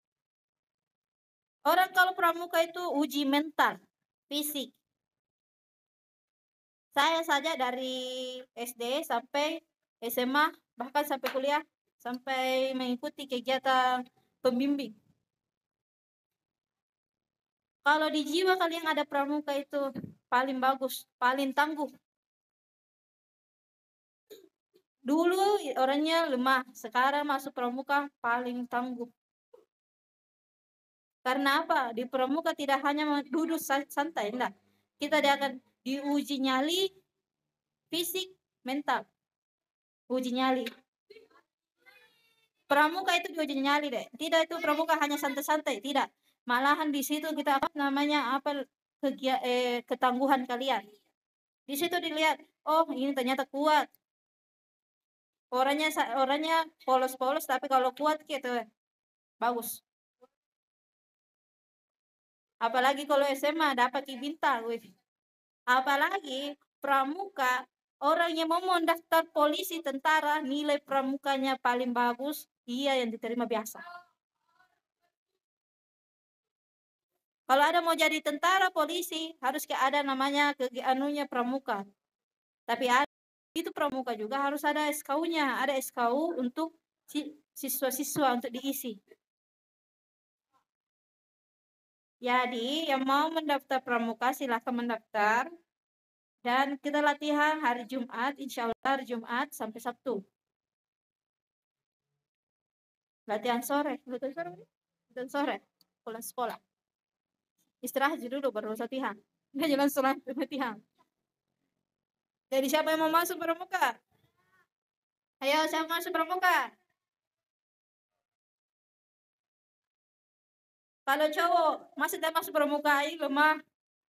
Orang kalau pramuka itu uji mental, fisik. Saya saja dari S D sampai S M A, bahkan sampai kuliah, sampai mengikuti kegiatan pembimbing. Kalau di jiwa kalian ada pramuka itu paling bagus, paling tangguh. Dulu orangnya lemah, sekarang masuk pramuka paling tangguh. Karena apa? Di pramuka tidak hanya duduk santai, enggak. Kita akan diuji nyali, fisik, mental. Uji nyali. Pramuka itu diuji nyali deh. Tidak itu pramuka hanya santai-santai, tidak. Malahan di situ kita apa namanya apa kegia, eh, ketangguhan kalian. Di situ dilihat, oh ini ternyata kuat. Orangnya orangnya polos-polos tapi kalau kuat gitu bagus. Apalagi kalau S M A dapat bintang, wih. Apalagi pramuka orang yang mau mendaftar polisi, tentara, nilai pramukanya paling bagus, iya yang diterima biasa. Kalau ada mau jadi tentara, polisi, harus ke ada namanya ke anunya pramuka. Tapi ada itu pramuka juga harus ada S K U-nya, ada S K U untuk si- siswa-siswa untuk diisi. Jadi yang mau mendaftar pramuka silahkan mendaftar. Dan kita latihan hari Jumat, insya Allah hari Jumat sampai Sabtu. Latihan sore, latihan sore, latihan sore, pulang sekolah. Istirahat dulu baru latihan. Nggak jalan setelah latihan. Jadi siapa yang mau masuk pramuka? Ayo, siapa masuk pramuka? Kalau cowok, masih tidak masuk pramuka, ini lemah.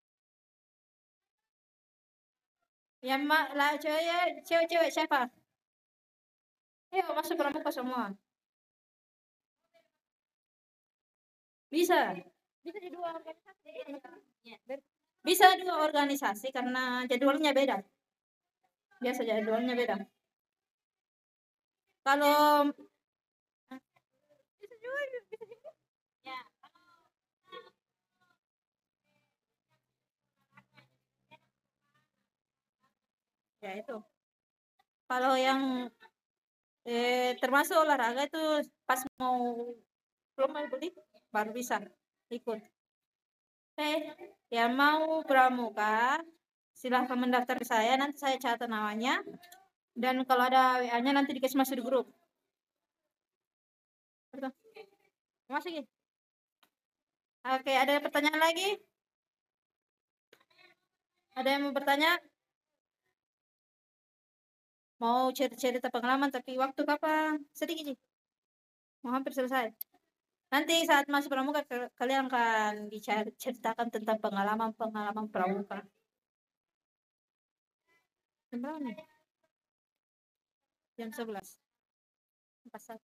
Yang ma lah cewek, cewek-cewek siapa? Ayo masuk pramuka semua. Bisa. Bisa di dua organisasi. Bisa dua organisasi karena jadwalnya beda. Biasa jadwalnya beda. Kalau bisa juga, bisa juga. Ya. Ya itu. Kalau yang eh, termasuk olahraga itu pas mau belum mau beli baru bisa ikut. Eh, yang mau pramuka silahkan mendaftar ke saya, nanti saya catat namanya. Dan kalau ada W A-nya nanti dikasih masuk di grup. Masuk ya? Oke, ada pertanyaan lagi? Ada yang mau bertanya? Mau cerita-cerita pengalaman tapi waktu kapan? Sedikit sih. Mau hampir selesai. Nanti saat masuk pramuka kalian akan diceritakan tentang pengalaman-pengalaman pramuka. Jam berapa nih? Jam sebelas. Empat satu.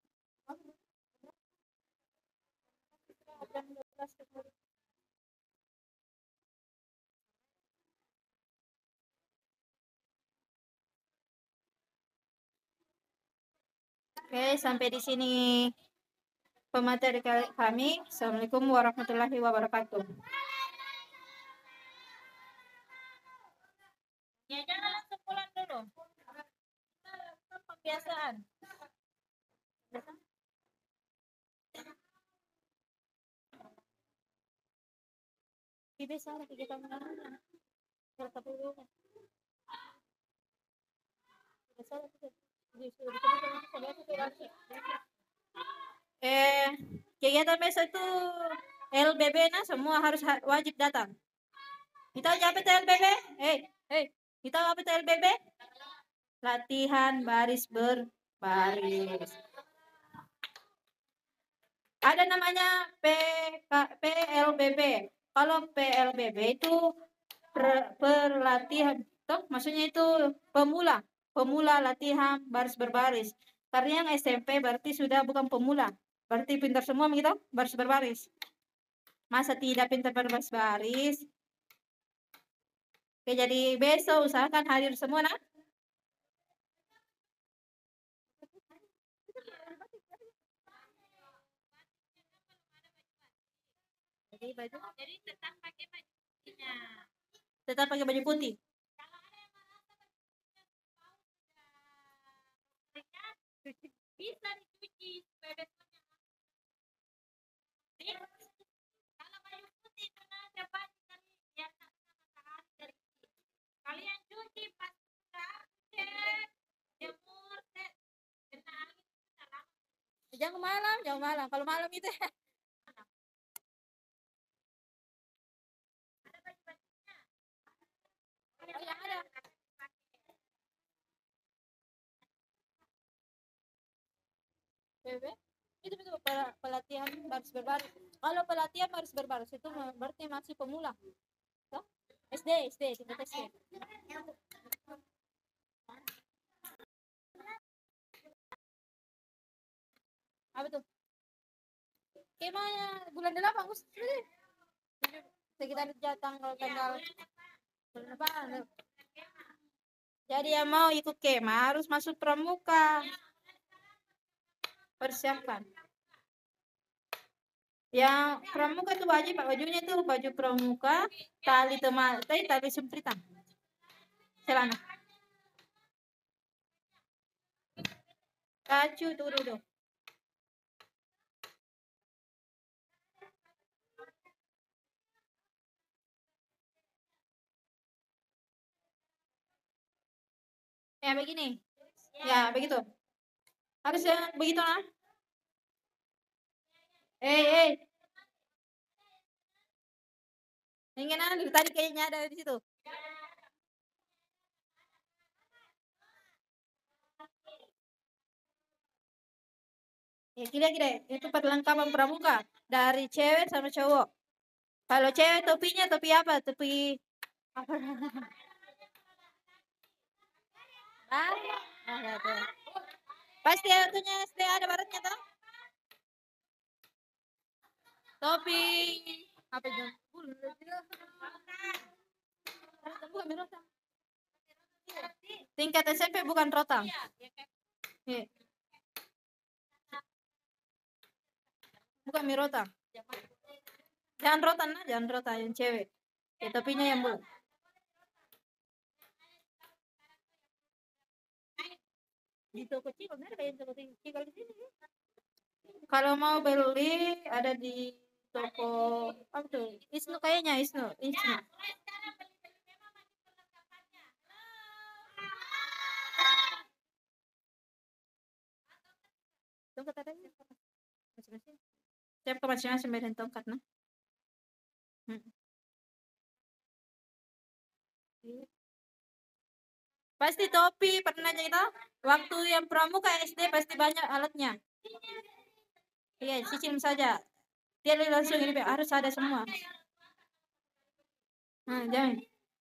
Oke, sampai di sini pemateri kami. Assalamualaikum warahmatullahi wabarakatuh. Ya, jangan langsung pulang dulu. Kita pembiasaan. Bisa kita mengalami. Eh, kegiatan besok itu L B B nah semua harus wajib datang. Kita apa itu L B B? Hei, hei, kita apa itu L B B? Latihan baris berbaris. Ada namanya P P L B B. Kalau P L B B itu per, perlatihan, toh maksudnya itu pemula, pemula latihan baris berbaris. Karena yang S M P berarti sudah bukan pemula, berarti pintar semua begitu, baris berbaris. Masa tidak pintar berbaris baris? Oke, jadi besok usahakan hadir semua, nah. Jadi baju, jadi tetap pakai baju putihnya. Tetap pakai baju putih. Bisa dicuci supaya besoknya. Kalau baju putih kena ada baju dari yang matahari dari kalian cuci pas sudah cek jemur cek kena angin sudah. Jangan malam, jangan malam. Kalau malam itu ada baju-bajunya. Oh ya ada. Bebe, itu betul pelatihan baris berbaris. Kalau pelatihan baris berbaris itu berarti masih pemula. So? S D, S D, tingkat S D. Apa tuh? Kemanya bulan delapan Agustus. Sekitar tanggal tanggal bulan depan. Jadi yang mau ikut kema harus masuk pramuka. Persiapkan. Yang pramuka itu baju, bajunya itu baju pramuka, tali tema, tali tali sempritan. Celana. Kacu tuh dulu. Ya begini. Ya begitu. Harus ya begitu lah. Eh, eh. Ingin ada tadi kayaknya ada di situ. Ya kira-kira itu perlengkapan pramuka dari cewek sama cowok. Kalau cewek topinya topi apa? Topi apa? Ah, ada tuh. Pasti itunya S D ada baratnya toh? Topi apa itu? Tingkat S M P bukan rotang. Iya. Bukan mie rotang. Jangan rotan lah, jangan rotan yang cewek. Ya, topinya yang bulat. Di toko Cikal, ada kayak toko Cikal di sini. Kalau mau beli ada di toko apa tuh? Isnu kayaknya Isnu, Isnu. Tongkat ada ya? Masing-masing. Siap ke masing-masing beda tongkat nah. Hmm. Pasti topi pernah aja itu. Waktu yang pramuka S D pasti banyak alatnya. Iya, cicil saja. Dia langsung ini harus ada semua. Nah, jangan.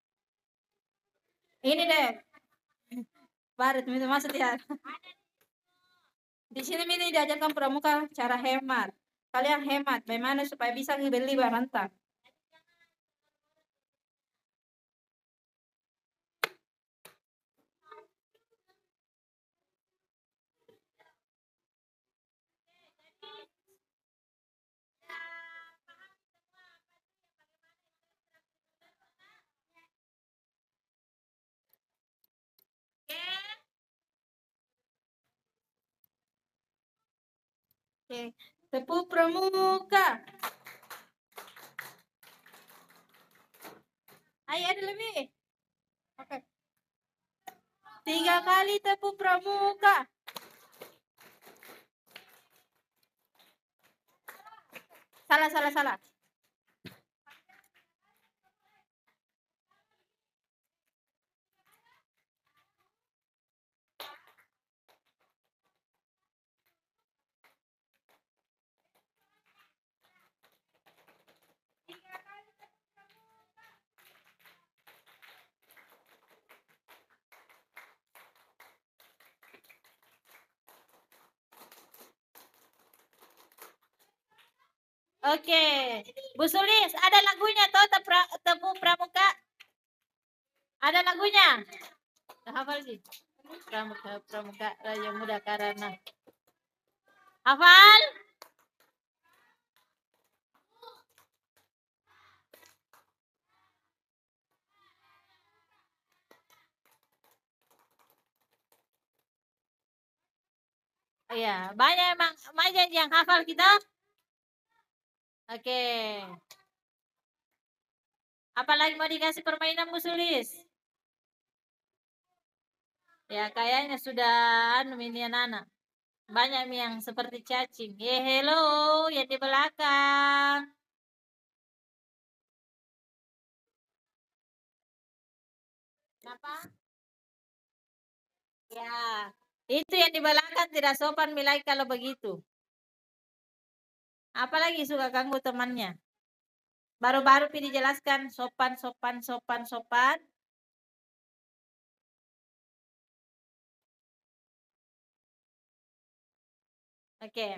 Ini deh. Barat itu maksud ya. Di sini ini diajarkan pramuka cara hemat. Kalian hemat, bagaimana supaya bisa beli barang tak. Oke, tepuk pramuka. Ayo ada lebih. Oke. Tiga kali tepuk pramuka. Salah, salah, salah. Oke, Bu Sulis, ada lagunya toh tepuk pramuka? Ada lagunya? Udah hafal sih? Pramuka, pramuka, Raja Muda Karana. Hafal? Iya, banyak emang banyak yang hafal kita. Oke. Apalagi mau dikasih permainan Bu Sulis? Ya kayaknya sudah anu ini anak. Banyak yang seperti cacing. Ya hello yang di belakang. Kenapa? Ya, itu yang di belakang tidak sopan Milai kalau begitu. Apalagi suka ganggu temannya. Baru-baru pilih jelaskan sopan, sopan, sopan, sopan. Oke.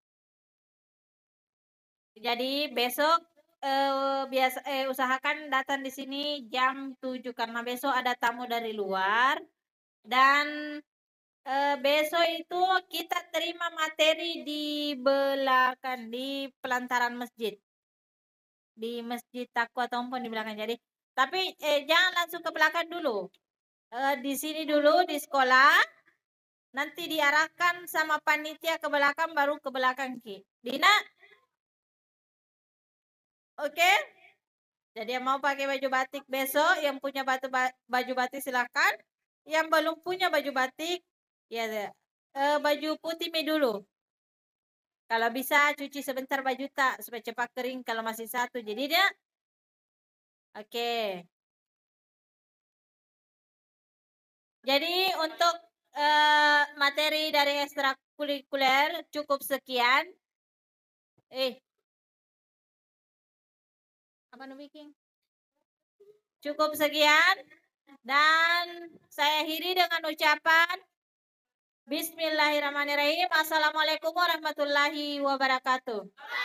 Jadi besok eh, biasa eh, usahakan datang di sini jam tujuh karena besok ada tamu dari luar dan eh, besok itu kita terima materi di belakang, di pelantaran masjid. Di Masjid Taqwa Tompon di belakang. Jadi, tapi eh, jangan langsung ke belakang dulu. Eh, di sini dulu, di sekolah. Nanti diarahkan sama panitia ke belakang, baru ke belakang Ki. Dina? Oke? Jadi yang mau pakai baju batik besok, yang punya batu ba- baju batik silakan. Yang belum punya baju batik, ya eh, baju putih mi dulu. Kalau bisa cuci sebentar baju tak supaya cepat kering kalau masih satu. Jadi dia oke. Jadi untuk eh, materi dari ekstrakurikuler cukup sekian. Eh, apa nu bikin? Cukup sekian dan saya akhiri dengan ucapan Bismillahirrahmanirrahim. Assalamualaikum warahmatullahi wabarakatuh.